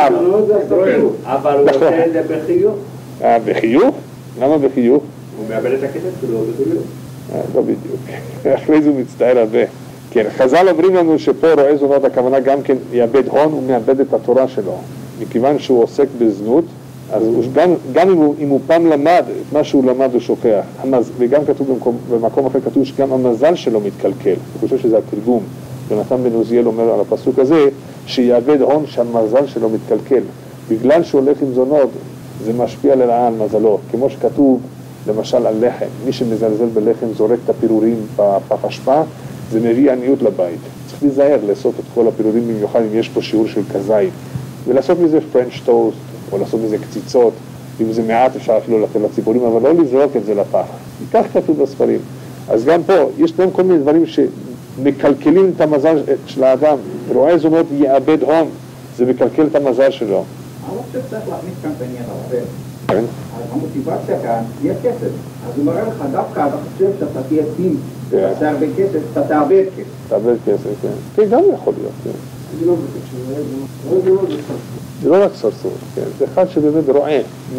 Speaker 3: אבל הוא עושה את זה בחיוך.
Speaker 1: בחיוך? למה בחיוך?
Speaker 3: הוא מאבד את הכסף שלו בחיוך.
Speaker 1: לא בדיוק. אחרי זה הוא מצטער הרבה. כן, חז"ל אומרים לנו שפה רועה זונות, הכוונה גם כן יאבד הון, הוא מאבד את התורה שלו. מכיוון שהוא עוסק בזנות, אז גם אם הוא פעם למד את מה שהוא למד הוא שוכח. וגם כתוב במקום אחר כתוב שגם המזל שלו מתקלקל. אני חושב שזה התרגום. יונתן בן עוזיאל אומר על הפסוק הזה, שיאבד הון שהמזל שלו מתקלקל. בגלל שהוא הולך עם זונות, זה משפיע לרעה על מזלו. כמו שכתוב, למשל על לחם. מי שמזלזל בלחם זורק את הפירורים בפח אשפה, זה מביא עניות לבית. צריך להיזהר לאסוף את כל הפירורים, במיוחד אם יש פה שיעור של כזית. ולעשות מזה פרנץ' טוסט, או לעשות מזה קציצות, אם זה מעט אפשר אפילו לתת לציפורים, אבל לא לזרוק את זה לפח. כך כתוב בספרים. אז גם פה, יש להם כל מיני דברים שמקלקלים את המזל של האדם. רועה זונות יאבד הון, זה מקלקל את המזל שלו.
Speaker 2: אני לא חושב שצריך להכניס כאן את העניין הרבה.
Speaker 1: כן,
Speaker 2: אז המוטיבציה כאן תהיה כסף. אז הוא מראה לך דווקא, אתה חושב שאתה תהיה דין,
Speaker 1: כן.
Speaker 2: תעשה הרבה כסף, אתה תאבד כסף.
Speaker 1: תאבד כסף, כן. כן, גם יכול להיות, כן.
Speaker 4: אני לא מבקש, זה לא זה סרסור.
Speaker 1: זה לא רק סרסור, כן. זה אחד שבאמת רואה,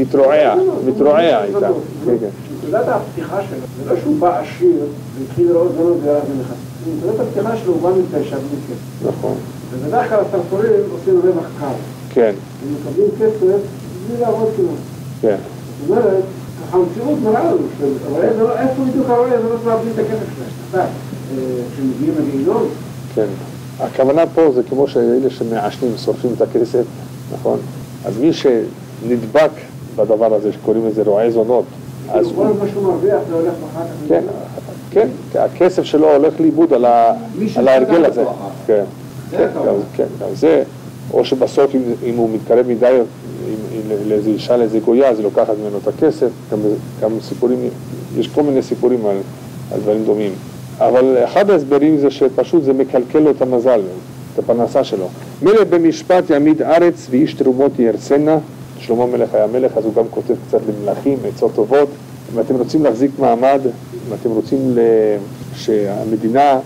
Speaker 1: מתרועע איתה. כן, כן.
Speaker 4: נקודת הפתיחה שלו, זה לא שהוא בא עשיר והתחיל לראות זונות וירד ונכנס. נקודת הפתיחה שלו הוא בא מפשע בלי כסף.
Speaker 1: נכון.
Speaker 4: ובדרך כלל הסרסורים עושים רווח קל.
Speaker 1: כן,
Speaker 4: הם מקבלים כסף בלי לעבוד כלום.
Speaker 1: כן.
Speaker 4: זאת אומרת, ככה המציאות מראה לנו, אבל איפה בדיוק הרואה, זה לא להביא את הכסף שלהם. כשמגיעים לגיהינום.
Speaker 1: כן. הכוונה פה זה כמו שאלה שמעשנים שורפים את הכסף, נכון? אז מי שנדבק בדבר הזה שקוראים לזה רועי זונות, אז
Speaker 4: כל מה שהוא מרוויח זה הולך אחר כך.
Speaker 1: כן, כן, הכסף שלו הולך לאיבוד על ההרגל הזה. כן, כן, גם זה, או שבסוף אם הוא מתקרב מדי לאיזו אישה, לאיזו גויה, אז היא לוקחת ממנו את הכסף, גם סיפורים, יש כל מיני סיפורים על דברים דומים. אבל אחד ההסברים זה שפשוט זה מקלקל לו את המזל, את הפרנסה שלו. מלך במשפט יעמיד ארץ ואיש תרומות ירסנה. שלמה מלך היה מלך, אז הוא גם כותב קצת למלכים, עצות טובות. אם אתם רוצים להחזיק מעמד, אם אתם רוצים שהמדינה,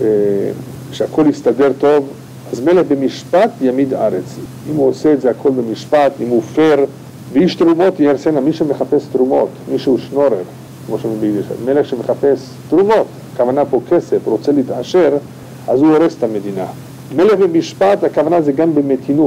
Speaker 1: שהכל יסתדר טוב, אז מלך במשפט יעמיד ארץ. אם הוא עושה את זה הכל במשפט, אם הוא פייר, ואיש תרומות ירסנה, מי שמחפש תרומות, מי שהוא שנורר, כמו שמבידיש, מלך שמחפש תרומות, הכוונה פה כסף, רוצה להתעשר, אז הוא הורס את המדינה. מלך במשפט, הכוונה זה גם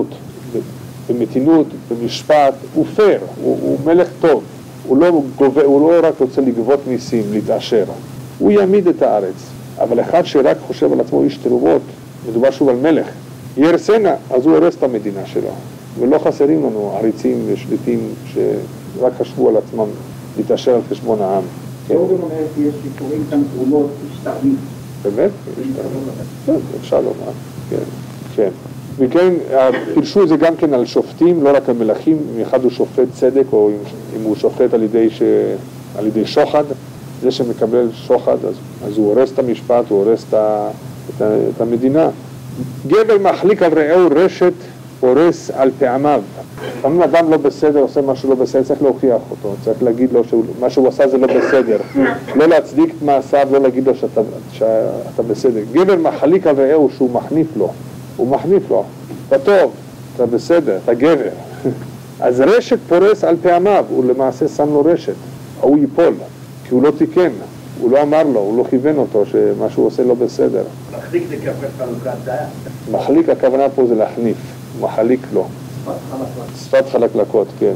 Speaker 1: במתינות, במשפט, הוא פייר, הוא מלך טוב, הוא לא רק רוצה לגבות מיסים, להתעשר, הוא יעמיד את הארץ, אבל אחד שרק חושב על עצמו איש תרומות, מדובר שוב על מלך, ירסנה, אז הוא הורס את המדינה שלו, ולא חסרים לנו עריצים ושליטים שרק חשבו על עצמם להתעשר על חשבון העם.
Speaker 2: לא גם אומר שיש סיפורים כאן תרומות משתרמים.
Speaker 1: באמת? כן, אפשר לומר, כן, כן. וכן, פירשו את זה גם כן על שופטים, לא רק על מלכים, אם אחד הוא שופט צדק, או אם הוא שופט על ידי שוחד, זה שמקבל שוחד, אז הוא הורס את המשפט, הוא הורס את המדינה. גבר מחליק על רעהו רשת, הורס על פעמיו. לפעמים אדם לא בסדר, עושה משהו לא בסדר, צריך להוכיח אותו, צריך להגיד לו שמה שהוא עשה זה לא בסדר. לא להצדיק את מעשיו, לא להגיד לו שאתה בסדר. גבר מחליק על רעהו שהוא מחניף לו, הוא מחניף לו, אתה טוב, אתה בסדר, אתה גבר. אז רשת פורס על פעמיו, הוא למעשה שם לו רשת, הוא ייפול, כי הוא לא תיקן, הוא לא אמר לו, הוא לא כיוון אותו שמה שהוא עושה לא בסדר.
Speaker 3: מחליק זה כפי חלוקת דעה.
Speaker 1: מחליק, הכוונה פה זה להחניף, מחליק לו. שפת חלקלקות, כן.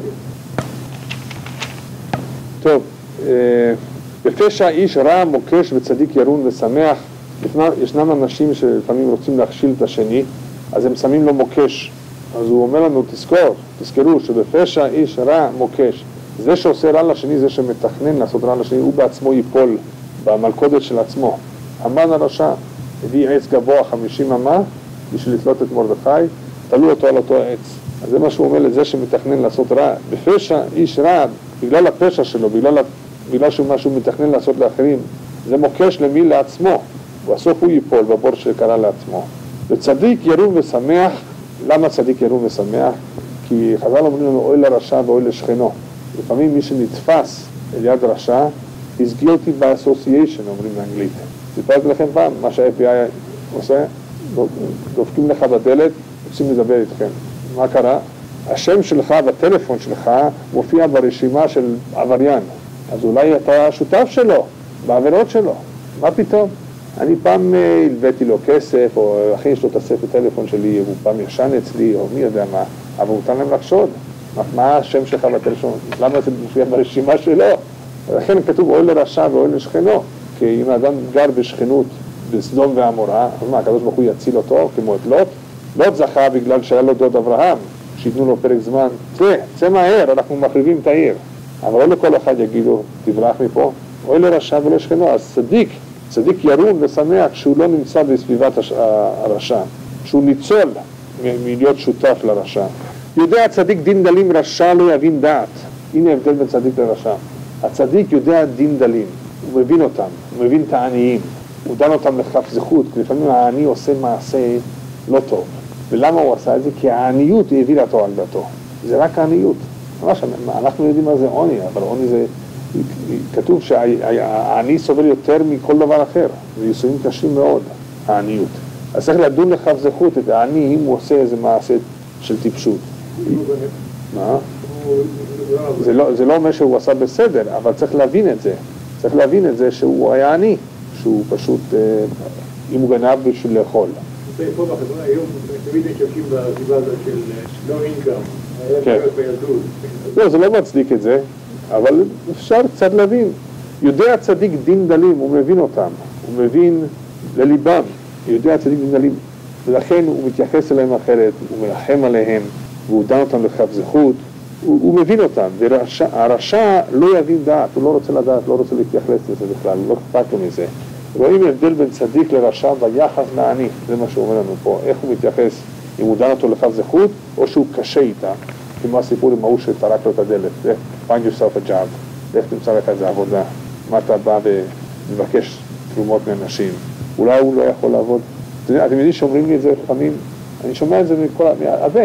Speaker 1: טוב, בפשע איש רע, מוקש וצדיק ירון ושמח. ישנם אנשים שלפעמים רוצים להכשיל את השני, אז הם שמים לו מוקש. אז הוא אומר לנו, תזכרו שבפשע איש רע, מוקש. זה שעושה רע לשני, זה שמתכנן לעשות רע לשני, הוא בעצמו ייפול במלכודת של עצמו. המן הרשע הביא עץ גבוה 50 אמה בשביל לתלות את מרדכי, תלו אותו על אותו עץ. אז זה מה שהוא אומר לזה שמתכנן לעשות רע. בפשע איש רע, בגלל הפשע שלו, בגלל שמה שהוא מתכנן לעשות לאחרים, זה מוקש למי? לעצמו. בסוף הוא ייפול בבור שקרה לעצמו. וצדיק ירום ושמח. למה צדיק ירום ושמח? כי חז"ל אומרים לנו אוי לרשע ואוי לשכנו. לפעמים מי שנתפס אל יד רשע, is guilty by association, אומרים באנגלית. סיפרתי לכם פעם, מה שה-FBI עושה, דופקים לך בדלת, רוצים לדבר איתכם. מה קרה? השם שלך בטלפון שלך מופיע ברשימה של עבריין. אז אולי אתה שותף שלו, בעבירות שלו. מה פתאום? אני פעם הלוויתי לו כסף, או אחי יש לו את הספר טלפון שלי, הוא פעם ישן אצלי, או מי יודע מה, אבל הוא נתן להם לחשוד. מה השם שלך בטלפון? למה זה מופיע ברשימה שלו? ולכן כתוב אוי לרשע ואוי לשכנו, כי אם האדם גר בשכנות, בסדום ועמורה, אז מה, הקדוש ברוך הוא יציל אותו כמו את לוט? לוט זכה בגלל שהיה לו דוד אברהם, שיתנו לו פרק זמן, צא מהר, אנחנו מחריבים את העיר. אבל לא לכל אחד יגידו, תברח מפה, אוי לרשע ולשכנו, אז צדיק ירום ושמח שהוא לא נמצא בסביבת הרשע, שהוא ניצול מלהיות שותף לרשע. יודע הצדיק דין דלים, רשע לא יבין דעת. הנה ההבדל בין צדיק לרשע. הצדיק יודע דין דלים, הוא מבין אותם, הוא מבין את העניים, הוא דן אותם לכף זכות, כי לפעמים העני עושה מעשה לא טוב. ולמה הוא עשה את זה? כי העניות העבירה אותו על דתו. זה רק העניות. ממש, אנחנו יודעים מה זה עוני, אבל עוני זה, כתוב שהעני סובל יותר מכל דבר אחר, זה ייסויים קשים מאוד, העניות. אז צריך לדון לכף זכות את העני אם הוא עושה איזה מעשה של טיפשות. מה? זה לא אומר שהוא עשה בסדר, אבל צריך להבין את זה. צריך להבין את זה שהוא היה עני, שהוא פשוט, אם הוא גנב בשביל לאכול.
Speaker 3: פה בחברה היום, תמיד נשקים בסיבה הזאת של לא אינקאם.
Speaker 1: כן. לא, זה לא מצדיק את זה, אבל אפשר קצת להבין. יודע צדיק דין דלים, הוא מבין אותם, הוא מבין לליבם, יודע צדיק דין דלים, ולכן הוא מתייחס אליהם אחרת, הוא מרחם עליהם, והוא דן אותם לכף זכות, הוא מבין אותם, והרשע לא יבין דעת, הוא לא רוצה לדעת, לא רוצה להתייחס לזה בכלל, לא אכפת לו מזה. רואים הבדל בין צדיק לרשע ביחס לעני, זה מה שהוא אומר לנו פה, איך הוא מתייחס, אם הוא דן אותו לכף זכות, או שהוא קשה איתה, כמו הסיפור עם ההוא שטרק לו את הדלת, find yourself a job, איך תמצא לך איזה עבודה, מה אתה בא ומבקש תרומות מאנשים, אולי הוא לא יכול לעבוד, אתם יודעים שאומרים לי את זה לפעמים, אני שומע את זה הרבה,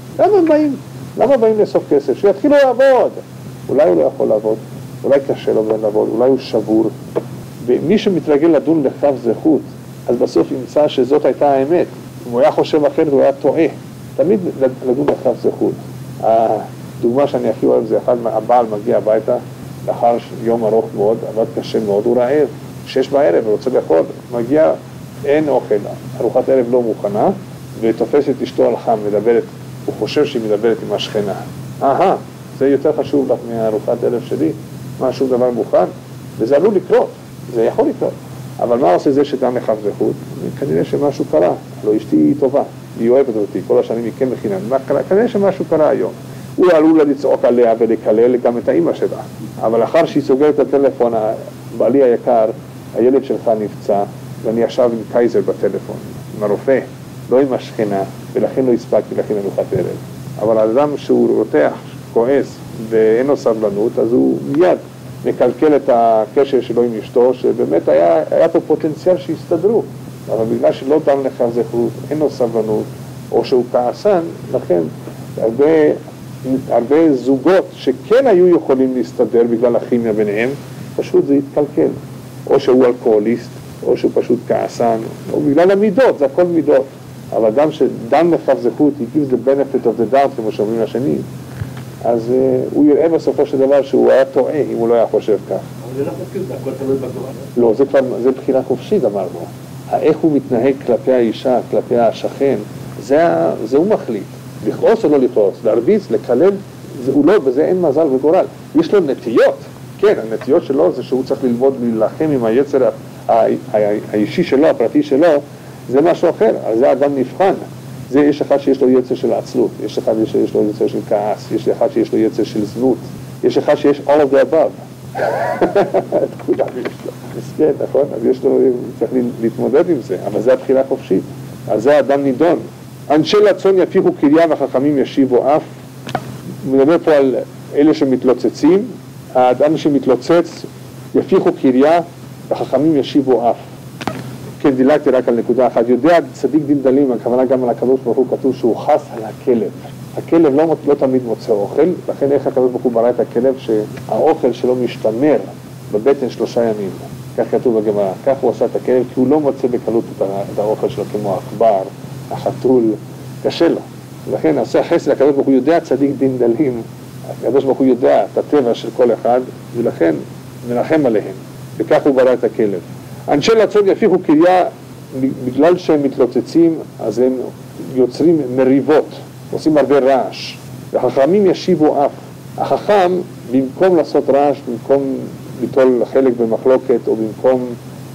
Speaker 1: למה באים לאסוף כסף? שיתחילו לעבוד, אולי הוא לא יכול לעבוד, אולי קשה לו בין לעבוד, אולי הוא שבור, ומי שמתרגל לדון לכף זכות, אז בסוף ימצא שזאת הייתה האמת, אם הוא היה חושב אחרת הוא היה טועה, תמיד לדון לכף זכות. הדוגמה שאני הכי אוהב זה הבעל מגיע הביתה לאחר יום ארוך מאוד, עבד קשה מאוד, הוא רעב, 6 בערב, הוא רוצה לאכול, מגיע, אין אוכל, ארוחת ערב לא מוכנה, ותופס את אשתו על חם, מדברת, הוא חושב שהיא מדברת עם השכנה. זה יותר חשוב לך מארוחת ערב שלי, מה שום דבר מוכן, וזה עלול לקרות, זה יכול לקרות. אבל מה עושה זה שדם לכף זכות? כנראה שמשהו קרה, לא אשתי טובה, היא אוהבת אותי, כל השנים היא כן מכינה, כנראה שמשהו קרה היום. הוא עלול לצעוק עליה ולקלל גם את האמא שלה, אבל אחר שהיא סוגרת את הטלפון, בעלי היקר, הילד שלך נפצע, ואני עכשיו עם קייזר בטלפון, עם הרופא, לא עם השכנה, ולכן לא הספקתי להכין ארוחת ערב. אבל האדם שהוא רותח, כועס, ואין לו סבלנות, אז הוא מיד מקלקל את הקשר שלו עם אשתו, שבאמת היה פה פוטנציאל שהסתדרו, אבל בגלל שלא דם לכף זכות, אין לו סבלנות, או שהוא כעסן, לכן הרבה זוגות שכן היו יכולים להסתדר בגלל הכימיה ביניהם, פשוט זה התקלקל. או שהוא אלכוהוליסט, או שהוא פשוט כעסן, או בגלל המידות, זה הכל מידות. אבל אדם שדם לכף זכות, he gives the benefit of the doubt, כמו שאומרים לשני, אז הוא יראה בסופו של דבר שהוא היה טועה אם הוא לא היה חושב כך.
Speaker 3: אבל זה לא חושב, זה הכל תלוי בגורל.
Speaker 1: לא, זה בחירה חופשית אמרנו. איך הוא מתנהג כלפי האישה, כלפי השכן, זה הוא מחליט. לכעוס או לא לכעוס, להרביץ, לקלל, בזה אין מזל וגורל. יש לו נטיות, כן, הנטיות שלו זה שהוא צריך ללמוד להילחם עם היצר האישי שלו, הפרטי שלו, זה משהו אחר, אז זה אדם נבחן. יש אחד שיש לו יצר של עצלות, יש אחד שיש לו יצר של כעס, יש אחד שיש לו יצר של זנות, יש אחד שיש all of the above. את כולם יש לו. מסכן, נכון? אז יש לו, צריך להתמודד עם זה, אבל זה הבחירה חופשית. אז זה האדם נידון. אנשי לצון יפיחו קריה וחכמים ישיבו אף. מדבר פה על אלה שמתלוצצים, האדם שמתלוצץ יפיחו קריה וחכמים ישיבו אף. כן, דילגתי רק על נקודה אחת. יודע צדיק דין דלים, הכוונה גם על הקדוש ברוך הוא, כתוב שהוא חס על הכלב. הכלב לא תמיד מוצא אוכל, לכן איך הקדוש ברוך הוא ברא את הכלב שהאוכל שלו משתמר בבטן 3 ימים. כך כתוב בגמרא, כך הוא עשה את הכלב, כי הוא לא מוצא בקלות את האוכל שלו כמו העכבר, החתול, קשה לו. לכן עושה חסד, הקדוש ברוך הוא יודע צדיק דין דלים, הקדוש ברוך הוא יודע את הטבע של כל אחד, ולכן מרחם עליהם, וכך הוא ברא את הכלב. אנשי לצון יפיחו קריה, בגלל שהם מתלוצצים, אז הם יוצרים מריבות, עושים הרבה רעש, וחכמים ישיבו אף. החכם, במקום לעשות רעש, במקום ליטול חלק במחלוקת, או במקום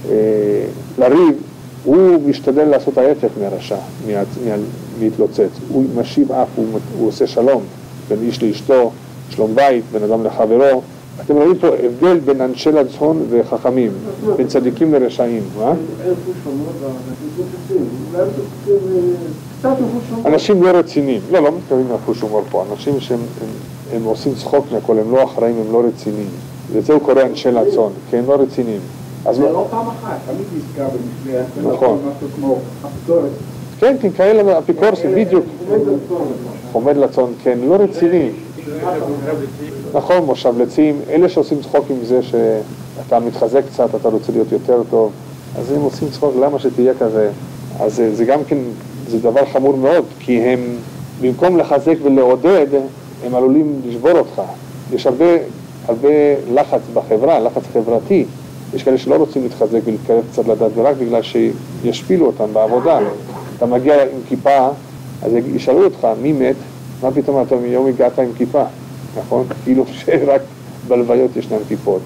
Speaker 1: לריב, הוא משתדל לעשות ההפך מהרשע, מתלוצץ. הוא משיב אף, הוא עושה שלום, בין איש לאשתו, שלום בית, בין אדם לחברו. אתם רואים פה הבדל בין אנשי לצון וחכמים, בין צדיקים לרשעים. אנשים לא רציניים, לא מתכוונים לחוש הומור פה, אנשים שהם עושים צחוק מהכל, הם לא אחראים, הם לא רציניים. וזהו קורא אנשי לצון, כי הם לא רציניים.
Speaker 2: זה לא פעם אחת, תמיד נזכר במשלי,
Speaker 1: נכון.
Speaker 2: משהו כמו הפטורת.
Speaker 1: כן, כן, כאלה אפיקורסים, בדיוק. עומד לצון, כן, לא רציני. נכון, מושב לצים, אלה שעושים צחוק עם זה שאתה מתחזק קצת, אתה רוצה להיות יותר טוב, אז הם עושים צחוק, למה שתהיה כזה? אז זה גם כן, זה דבר חמור מאוד, כי הם, במקום לחזק ולעודד, הם עלולים לשבור אותך. יש הרבה לחץ בחברה, לחץ חברתי. יש כאלה שלא רוצים להתחזק ולהתקרב קצת לדעת, ורק בגלל שישפילו אותם בעבודה. אתה מגיע עם כיפה, אז ישאלו אותך, מי מת? מה פתאום אתה מיום הגעת עם כיפה? נכון? כאילו שרק בלוויות ישנן כיפות.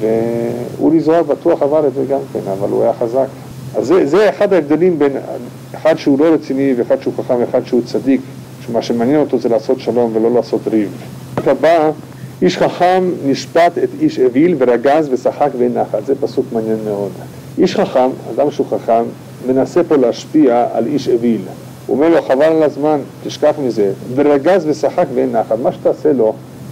Speaker 1: ואורי זוהר בטוח עבר את זה גם כן, אבל הוא היה חזק. אז זה אחד ההבדלים בין אחד שהוא לא רציני ואחד שהוא חכם ואחד שהוא צדיק, שמה שמעניין אותו זה לעשות שלום ולא לעשות ריב. הבא, איש חכם נשפט את איש אוויל ורגז ושחק ואין נחת. זה פסוק מעניין מאוד. איש חכם, אדם שהוא חכם, מנסה פה להשפיע על איש אוויל. הוא אומר לו, חבל על הזמן, תשכח מזה. ורגז ושחק ואין נחת. מה שתעשה לו,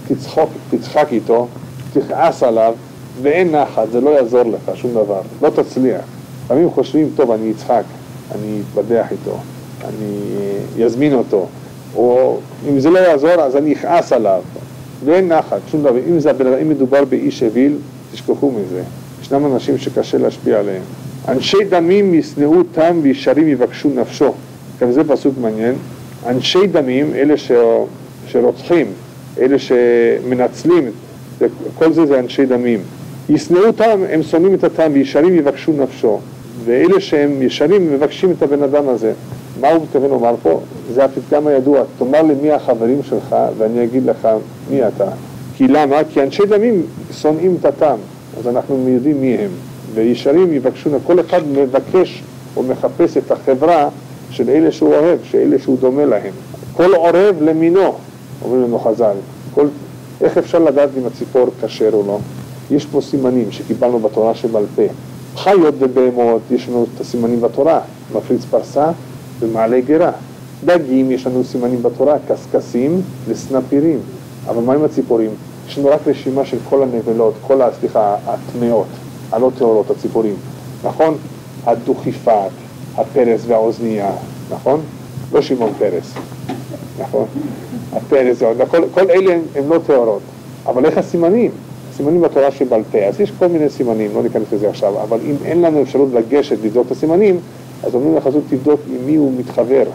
Speaker 1: תצחק איתו, תכעס עליו, ואין נחת, זה לא יעזור לך, שום דבר. לא תצליח. לפעמים חושבים, טוב, אני אצחק, אני אתבדח איתו, אני יזמין אותו. או אם זה לא יעזור, אז אני אכעס עליו. ואין נחת, שום דבר. אם מדובר באיש אוויל, תשכחו מזה. ישנם אנשים שקשה להשפיע עליהם. אנשי דמים ישנאו תם וישרים יבקשו נפשו. גם זה פסוק מעניין. אנשי דמים, אלה שרוצחים, אלה שמנצלים, כל זה אנשי דמים. ישנאו תם, הם שונאים את התם, וישרים יבקשו נפשו. ואלה שהם ישרים מבקשים את הבן אדם הזה. מה הוא מתכוון לומר פה? זה הפתגם הידוע. תאמר לי מי החברים שלך ואני אגיד לך מי אתה. כי למה? כי אנשי דמים שונאים את התם. אז אנחנו יודעים מי הם. וישרים יבקשו, כל אחד מבקש או מחפש את החברה של אלה שהוא אוהב, של אלה שהוא דומה להם. כל עורב למינו, אומרים לנו חז"ל. איך אפשר לדעת אם הציפור כשר או לא? יש פה סימנים שקיבלנו בתורה שבעל פה. חיות ובהמות, יש לנו את הסימנים בתורה. מפריץ פרסה ומעלה גרה. דגים, יש לנו סימנים בתורה, קסקסים וסנפירים. אבל מה עם הציפורים? יש לנו רק רשימה של כל הנבלות, הטמאות, הלא טהורות, הציפורים. נכון? הדוכיפת, הפרס והאוזנייה, נכון? לא שמעון פרס, נכון? הפרס, כל אלה הם לא טהורות. אבל איך הסימנים? סימנים בתורה שבעל פה. אז יש כל מיני סימנים, לא ניכנס לזה עכשיו, אבל אם אין לנו אפשרות לגשת לבדוק את הסימנים, אז אומרים לך, תבדוק עם מי הוא מתחבר.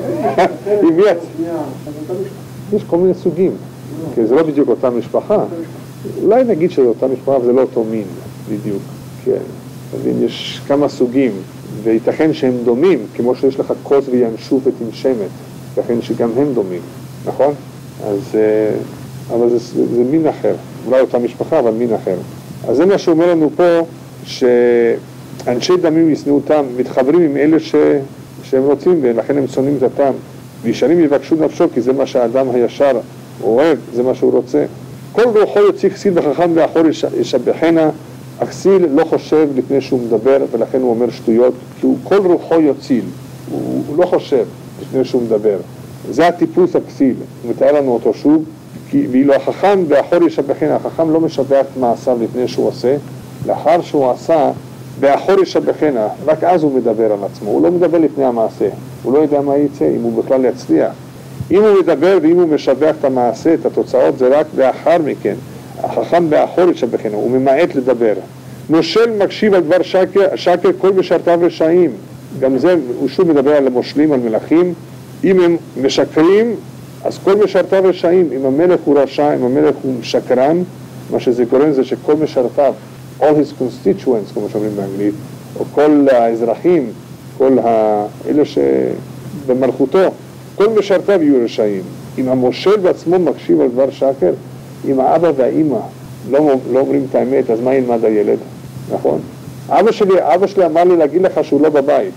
Speaker 1: עם מי? יש כל מיני סוגים, כי זה לא בדיוק אותה משפחה. אולי נגיד שזה אותה משפחה, אבל זה לא אותו מין, בדיוק. כן, יש כמה סוגים, וייתכן שהם דומים, כמו שיש לך כוס וינשופת עם שמת, ייתכן שגם הם דומים, נכון? אבל זה מין אחר, אולי אותה משפחה, אבל מין אחר. אז זה מה שאומר לנו פה, שאנשי דמים ישנאו תם, מתחברים עם אלה שהם רוצים, ולכן הם שונאים את התם. וישרים יבקשו נפשו, כי זה מה שהאדם הישר אוהב, זה מה שהוא רוצה. כל רוחו יוציא כסיל וחכם לאחור ישבחנה, הכסיל לא חושב לפני שהוא מדבר, ולכן הוא אומר שטויות, כי כל רוחו יוציא, הוא לא חושב לפני שהוא מדבר. זה הטיפוס הכסיל, הוא מתאר לנו אותו שוב, ואילו החכם באחור ישבחנה, החכם לא משבח את מעשיו לפני שהוא עושה, לאחר שהוא עשה, באחור ישבחנה, רק אז הוא מדבר על עצמו, הוא לא מדבר לפני המעשה, הוא לא יודע מה יצא, אם הוא בכלל יצליח. אם הוא מדבר ואם הוא משבח את המעשה, את התוצאות, זה רק לאחר מכן. החכם באחור ישבחנה, הוא ממעט לדבר. מושל מקשיב על דבר שקר כל משרתיו רשעים. גם זה, הוא שוב מדבר על המושלים, על מלכים. אם הם משקרים, אז כל משרתיו רשעים. אם המלך הוא רשע, אם המלך הוא שקרן, מה שזה גורם זה שכל משרתיו, all his constituents, כמו שאומרים באנגלית, או כל האזרחים, כל אלה שבמלכותו, כל משרתיו יהיו רשעים. אם המושל בעצמו מקשיב על דבר שקר, אם האבא והאימא לא אומרים את האמת, אז מה ילמד הילד? נכון? אבא שלי אמר לי להגיד לך שהוא לא בבית.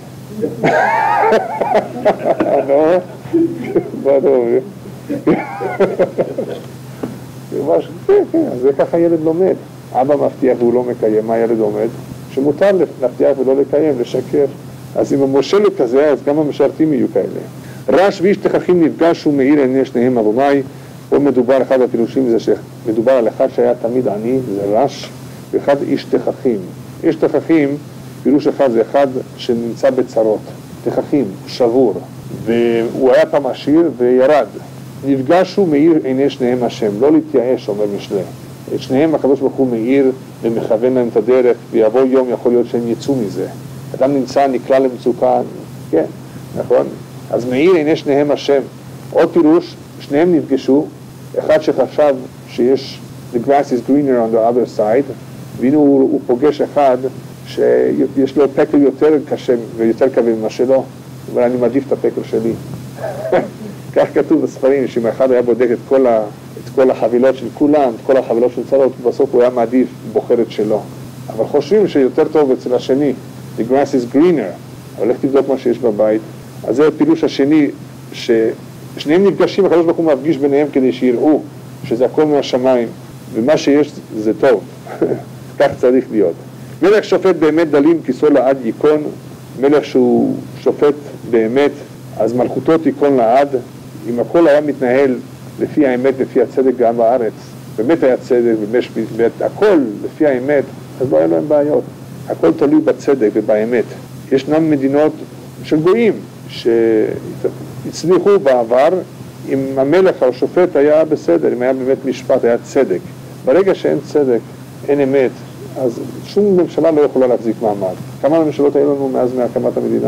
Speaker 1: זה ככה ילד לומד. אבא מבטיח והוא לא מקיים, מה הילד עומד? שמותר להבטיח ולא לקיים, לשקר. אז אם המושל הוא כזה, אז גם המשרתים יהיו כאלה. רש ואיש תככים נפגש ומאיר עיני שניהם אדוני. פה מדובר, אחד הפירושים זה שמדובר על אחד שהיה תמיד עני, זה רש, ואחד איש תככים. איש תככים, פירוש אחד זה אחד שנמצא בצרות. תככים, שבור, והוא היה פעם עשיר וירד. נפגשו מאיר עיני שניהם השם, לא להתייאש, אומר משלי. את שניהם הקדוש ברוך הוא מאיר ומכוון להם את הדרך, ויבוא יום יכול להיות שהם יצאו מזה. אדם נמצא, נקלע למצוקה, כן, נכון? אז מאיר עיני שניהם השם. עוד פירוש, שניהם נפגשו, אחד שחשב שיש the grass is greener on the other side, והנה הוא פוגש אחד שיש לו פקל יותר קשה ויותר כבד ממה שלו, אבל אני מעדיף את הפקל שלי. כך כתוב בספרים, שאם אחד היה בודק את כל החבילות של כולם, את כל החבילות של צרות, בסוף הוא היה מעדיף, בוחר את שלו. אבל חושבים שיותר טוב אצל השני, the grass is greener, אבל איך תבדוק מה שיש בבית. אז זה הפילוש השני, ששניהם נפגשים, הקדוש ברוך הוא מפגיש ביניהם כדי שיראו שזה הכל מהשמיים, ומה שיש זה טוב. כך צריך להיות. מלך שופט באמת דלים כיסו לעד ייכון, מלך שהוא שופט באמת, אז מלכותו תיכון לעד. אם הכל היה מתנהל לפי האמת, לפי הצדק גם בארץ, באמת היה צדק, באמת הכל לפי האמת, אז לא היה להם בעיות. הכל תלוי בצדק ובאמת. ישנם מדינות של גויים שהצליחו בעבר, אם המלך או השופט היה בסדר, אם היה באמת משפט, היה צדק. ברגע שאין צדק, אין אמת, אז שום ממשלה לא יכולה להחזיק מעמד. כמה ממשלות היו לנו מאז מהקמת המדינה?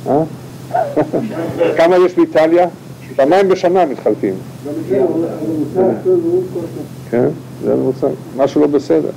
Speaker 1: כמה יש באיטליה? פעמיים בשנה מתחלפים. כן, זה הממוצע. משהו לא בסדר.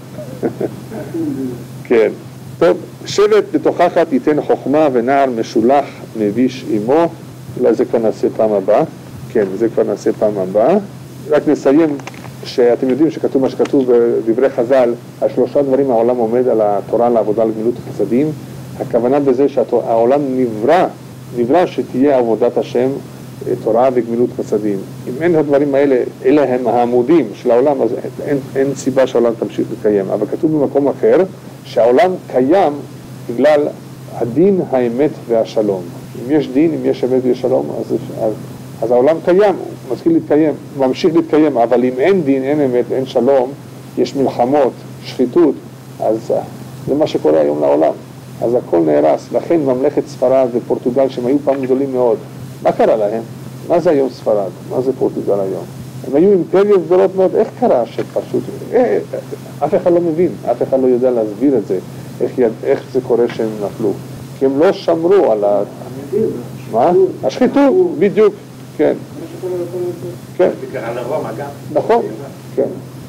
Speaker 1: כן. טוב, שבט בתוכחת ייתן חוכמה ונער משולח מביש עמו. אולי זה כבר נעשה פעם הבאה. כן, זה כבר נעשה פעם הבאה. רק נסיים שאתם יודעים שכתוב מה שכתוב בדברי חז"ל, על 3 דברים העולם עומד, על התורה לעבודה לגמילות חסדים. הכוונה בזה שהעולם נברא שתהיה עבודת השם, תורה וגמילות חסדים. אם אין הדברים האלה, אלה הם העמודים של העולם, אז אין סיבה שהעולם תמשיך לקיים. אבל כתוב במקום אחר שהעולם קיים בגלל הדין, האמת והשלום. אם יש דין, אם יש אמת ויש שלום, אז העולם קיים, הוא מתחיל להתקיים, הוא ממשיך להתקיים, אבל אם אין דין, אין אמת, אין שלום, יש מלחמות, שחיתות, אז זה מה שקורה היום לעולם. אז הכל נהרס. לכן ממלכת ספרד ופורטוגל, שהם היו פעם גדולים מאוד, מה קרה להם? מה זה היום ספרד? מה זה פורטוגל היום? הם היו אימפריות גדולות מאוד. איך קרה שפשוט, אף אחד לא מבין, אף אחד לא יודע להסביר את זה, איך זה קורה שהם נפלו. כי הם לא שמרו על מה? השחיתות, בדיוק, כן. כן.
Speaker 3: זה קרה לרומא גם.
Speaker 1: נכון, כן.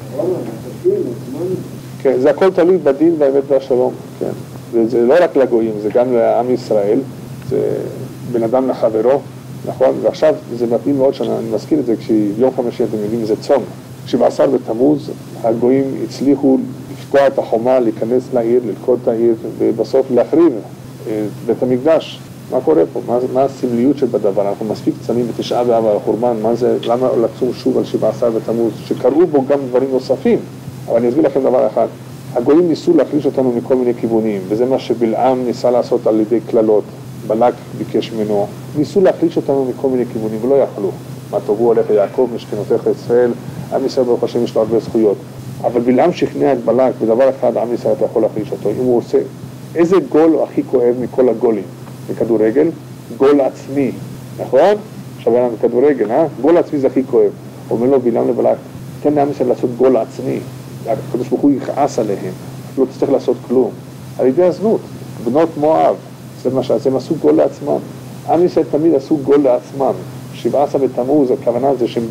Speaker 1: כן, זה הכל תלוי בדין והאמת והשלום, כן. וזה לא רק לגויים, זה גם לעם ישראל, זה בן אדם לחברו, נכון? ועכשיו זה מתאים מאוד שאני מזכיר את זה, כשיום חמישי אתם יודעים זה צום. כש-17 בתמוז הגויים הצליחו לפתוח את החומה, להיכנס לעיר, ללכוד את העיר, ובסוף להחריב בית המקדש. מה קורה פה? מה הסמליות שבדבר? אנחנו מספיק צמים בתשעה באב על החורבן, מה זה, למה לצום שוב על 17 בתמוז? שקראו בו גם דברים נוספים, אבל אני אסביר לכם דבר אחד. הגויים ניסו להחליש אותנו מכל מיני כיוונים, וזה מה שבלעם ניסה לעשות על ידי כללות. בלק ביקש ממנו, ניסו להחליש אותנו מכל מיני כיוונים, ולא יכלו. מה תאבו עליך יעקב, משכנותיך ישראל, עם ישראל ברוך השם יש לו הרבה זכויות. אבל בלעם שכנע את בלק, בדבר אחד עם ישראל אתה יכול להחליש אותו. אם הוא עושה, איזה גול הכי כואב מכל הגולים? בכדורגל, גול עצמי, נכון? עכשיו היה לנו בכדורגל, גול עצמי זה הכי כואב. אומר לו בלעם לבלק, תן לעם ישראל לעשות גול עצמי. הקדוש ברוך הוא יכעס עליהם, לא תצטרך לעשות כלום. על ידי הזנות, בנות מואב, זה מה שהם עשו גול לעצמם. עם ישראל תמיד עשו גול לעצמם. 17 בתמוז, הכוונה זה שהם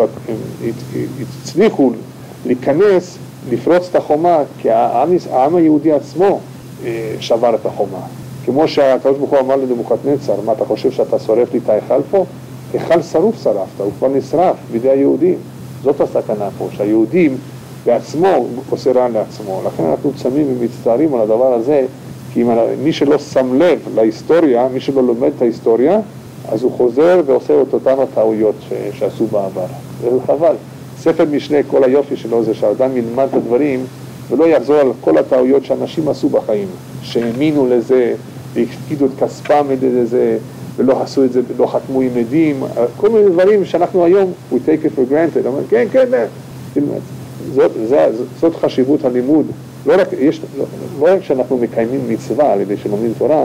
Speaker 1: הצליחו להיכנס, לפרוץ את החומה, כי העם היהודי עצמו שבר את החומה. כמו שהקדוש ברוך הוא אמר לנבוכדנצר, מה אתה חושב שאתה שורף לי את ההיכל פה? היכל שרוף שרפת, הוא כבר נשרף בידי היהודים. זאת הסכנה פה, שהיהודים בעצמו עושה רע לעצמו. לכן אנחנו צמים ומצטערים על הדבר הזה, כי מי שלא שם לב להיסטוריה, מי שלא לומד את ההיסטוריה, אז הוא חוזר ועושה את אותם הטעויות שעשו בעבר. זה חבל. ספר משנה, כל היופי שלו זה שהאדם ילמד את הדברים ולא יחזור על כל הטעויות שאנשים עשו בחיים, שהאמינו לזה, והפקידו את כספם לזה, ולא עשו את זה, לא חתמו עם עדים, כל מיני דברים שאנחנו היום, we take it for granted, אומר, כן, כן, תלמד. זאת חשיבות הלימוד. לא רק שאנחנו מקיימים מצווה על ידי שלומדים תורה,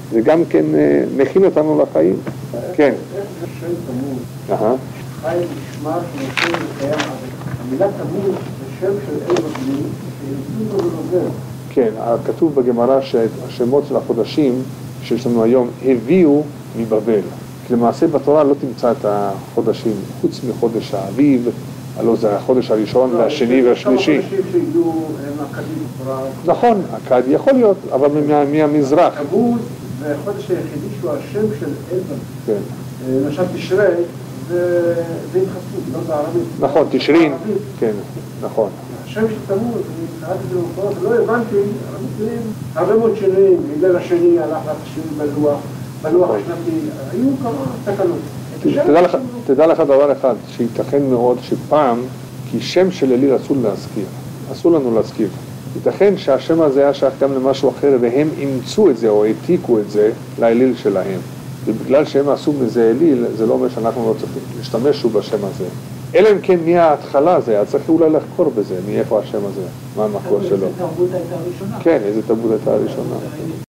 Speaker 1: זה גם כן מכין אותנו לחיים. כן.
Speaker 4: איך זה שם תמוז?
Speaker 1: אהה.
Speaker 4: חי נשמע שנושא וקיים, המילה תמוז זה שם של אל בבלי, שיוצאים לו ונובע.
Speaker 1: כן, כתוב בגמרא שהשמות של החודשים שיש לנו היום הביאו מבבל. כי למעשה בתורה לא תמצא את החודשים, חוץ מחודש האביב, הלא זה החודש הראשון והשני והשלישי.
Speaker 4: כמה חודשים שהגיעו מהקדים בתורה.
Speaker 1: נכון, הכד יכול להיות, אבל מהמזרח.
Speaker 4: תמוז זה החודש היחידי שהוא השם של אל בבלי.
Speaker 1: כן.
Speaker 4: למשל תשרי זה התחסות, לא בערבית.
Speaker 1: נכון, תשרין. כן, נכון.
Speaker 4: השם של תמוז, אני קראתי את זה במקורות, לא הבנתי, אבל מכירים הרבה מאוד שינויים, ליל השני הלך לתשעים בלוח השנתי, היו כמה תקנות.
Speaker 1: תדע לך דבר אחד, שייתכן מאוד שפעם, כי שם של אליל אסור להזכיר, אסור לנו להזכיר. ייתכן שהשם הזה היה שייך גם למשהו אחר, והם אימצו את זה או העתיקו את זה לאליל שלהם. ובגלל שהם עשו מזה אליל, זה לא אומר שאנחנו לא צריכים להשתמש בשם הזה. אלא אם כן מההתחלה זה, אז צריך אולי לחקור בזה, מאיפה השם הזה, מה המקור שלו.
Speaker 5: איזה תרבות הייתה הראשונה.
Speaker 1: כן, איזה תרבות הייתה הראשונה.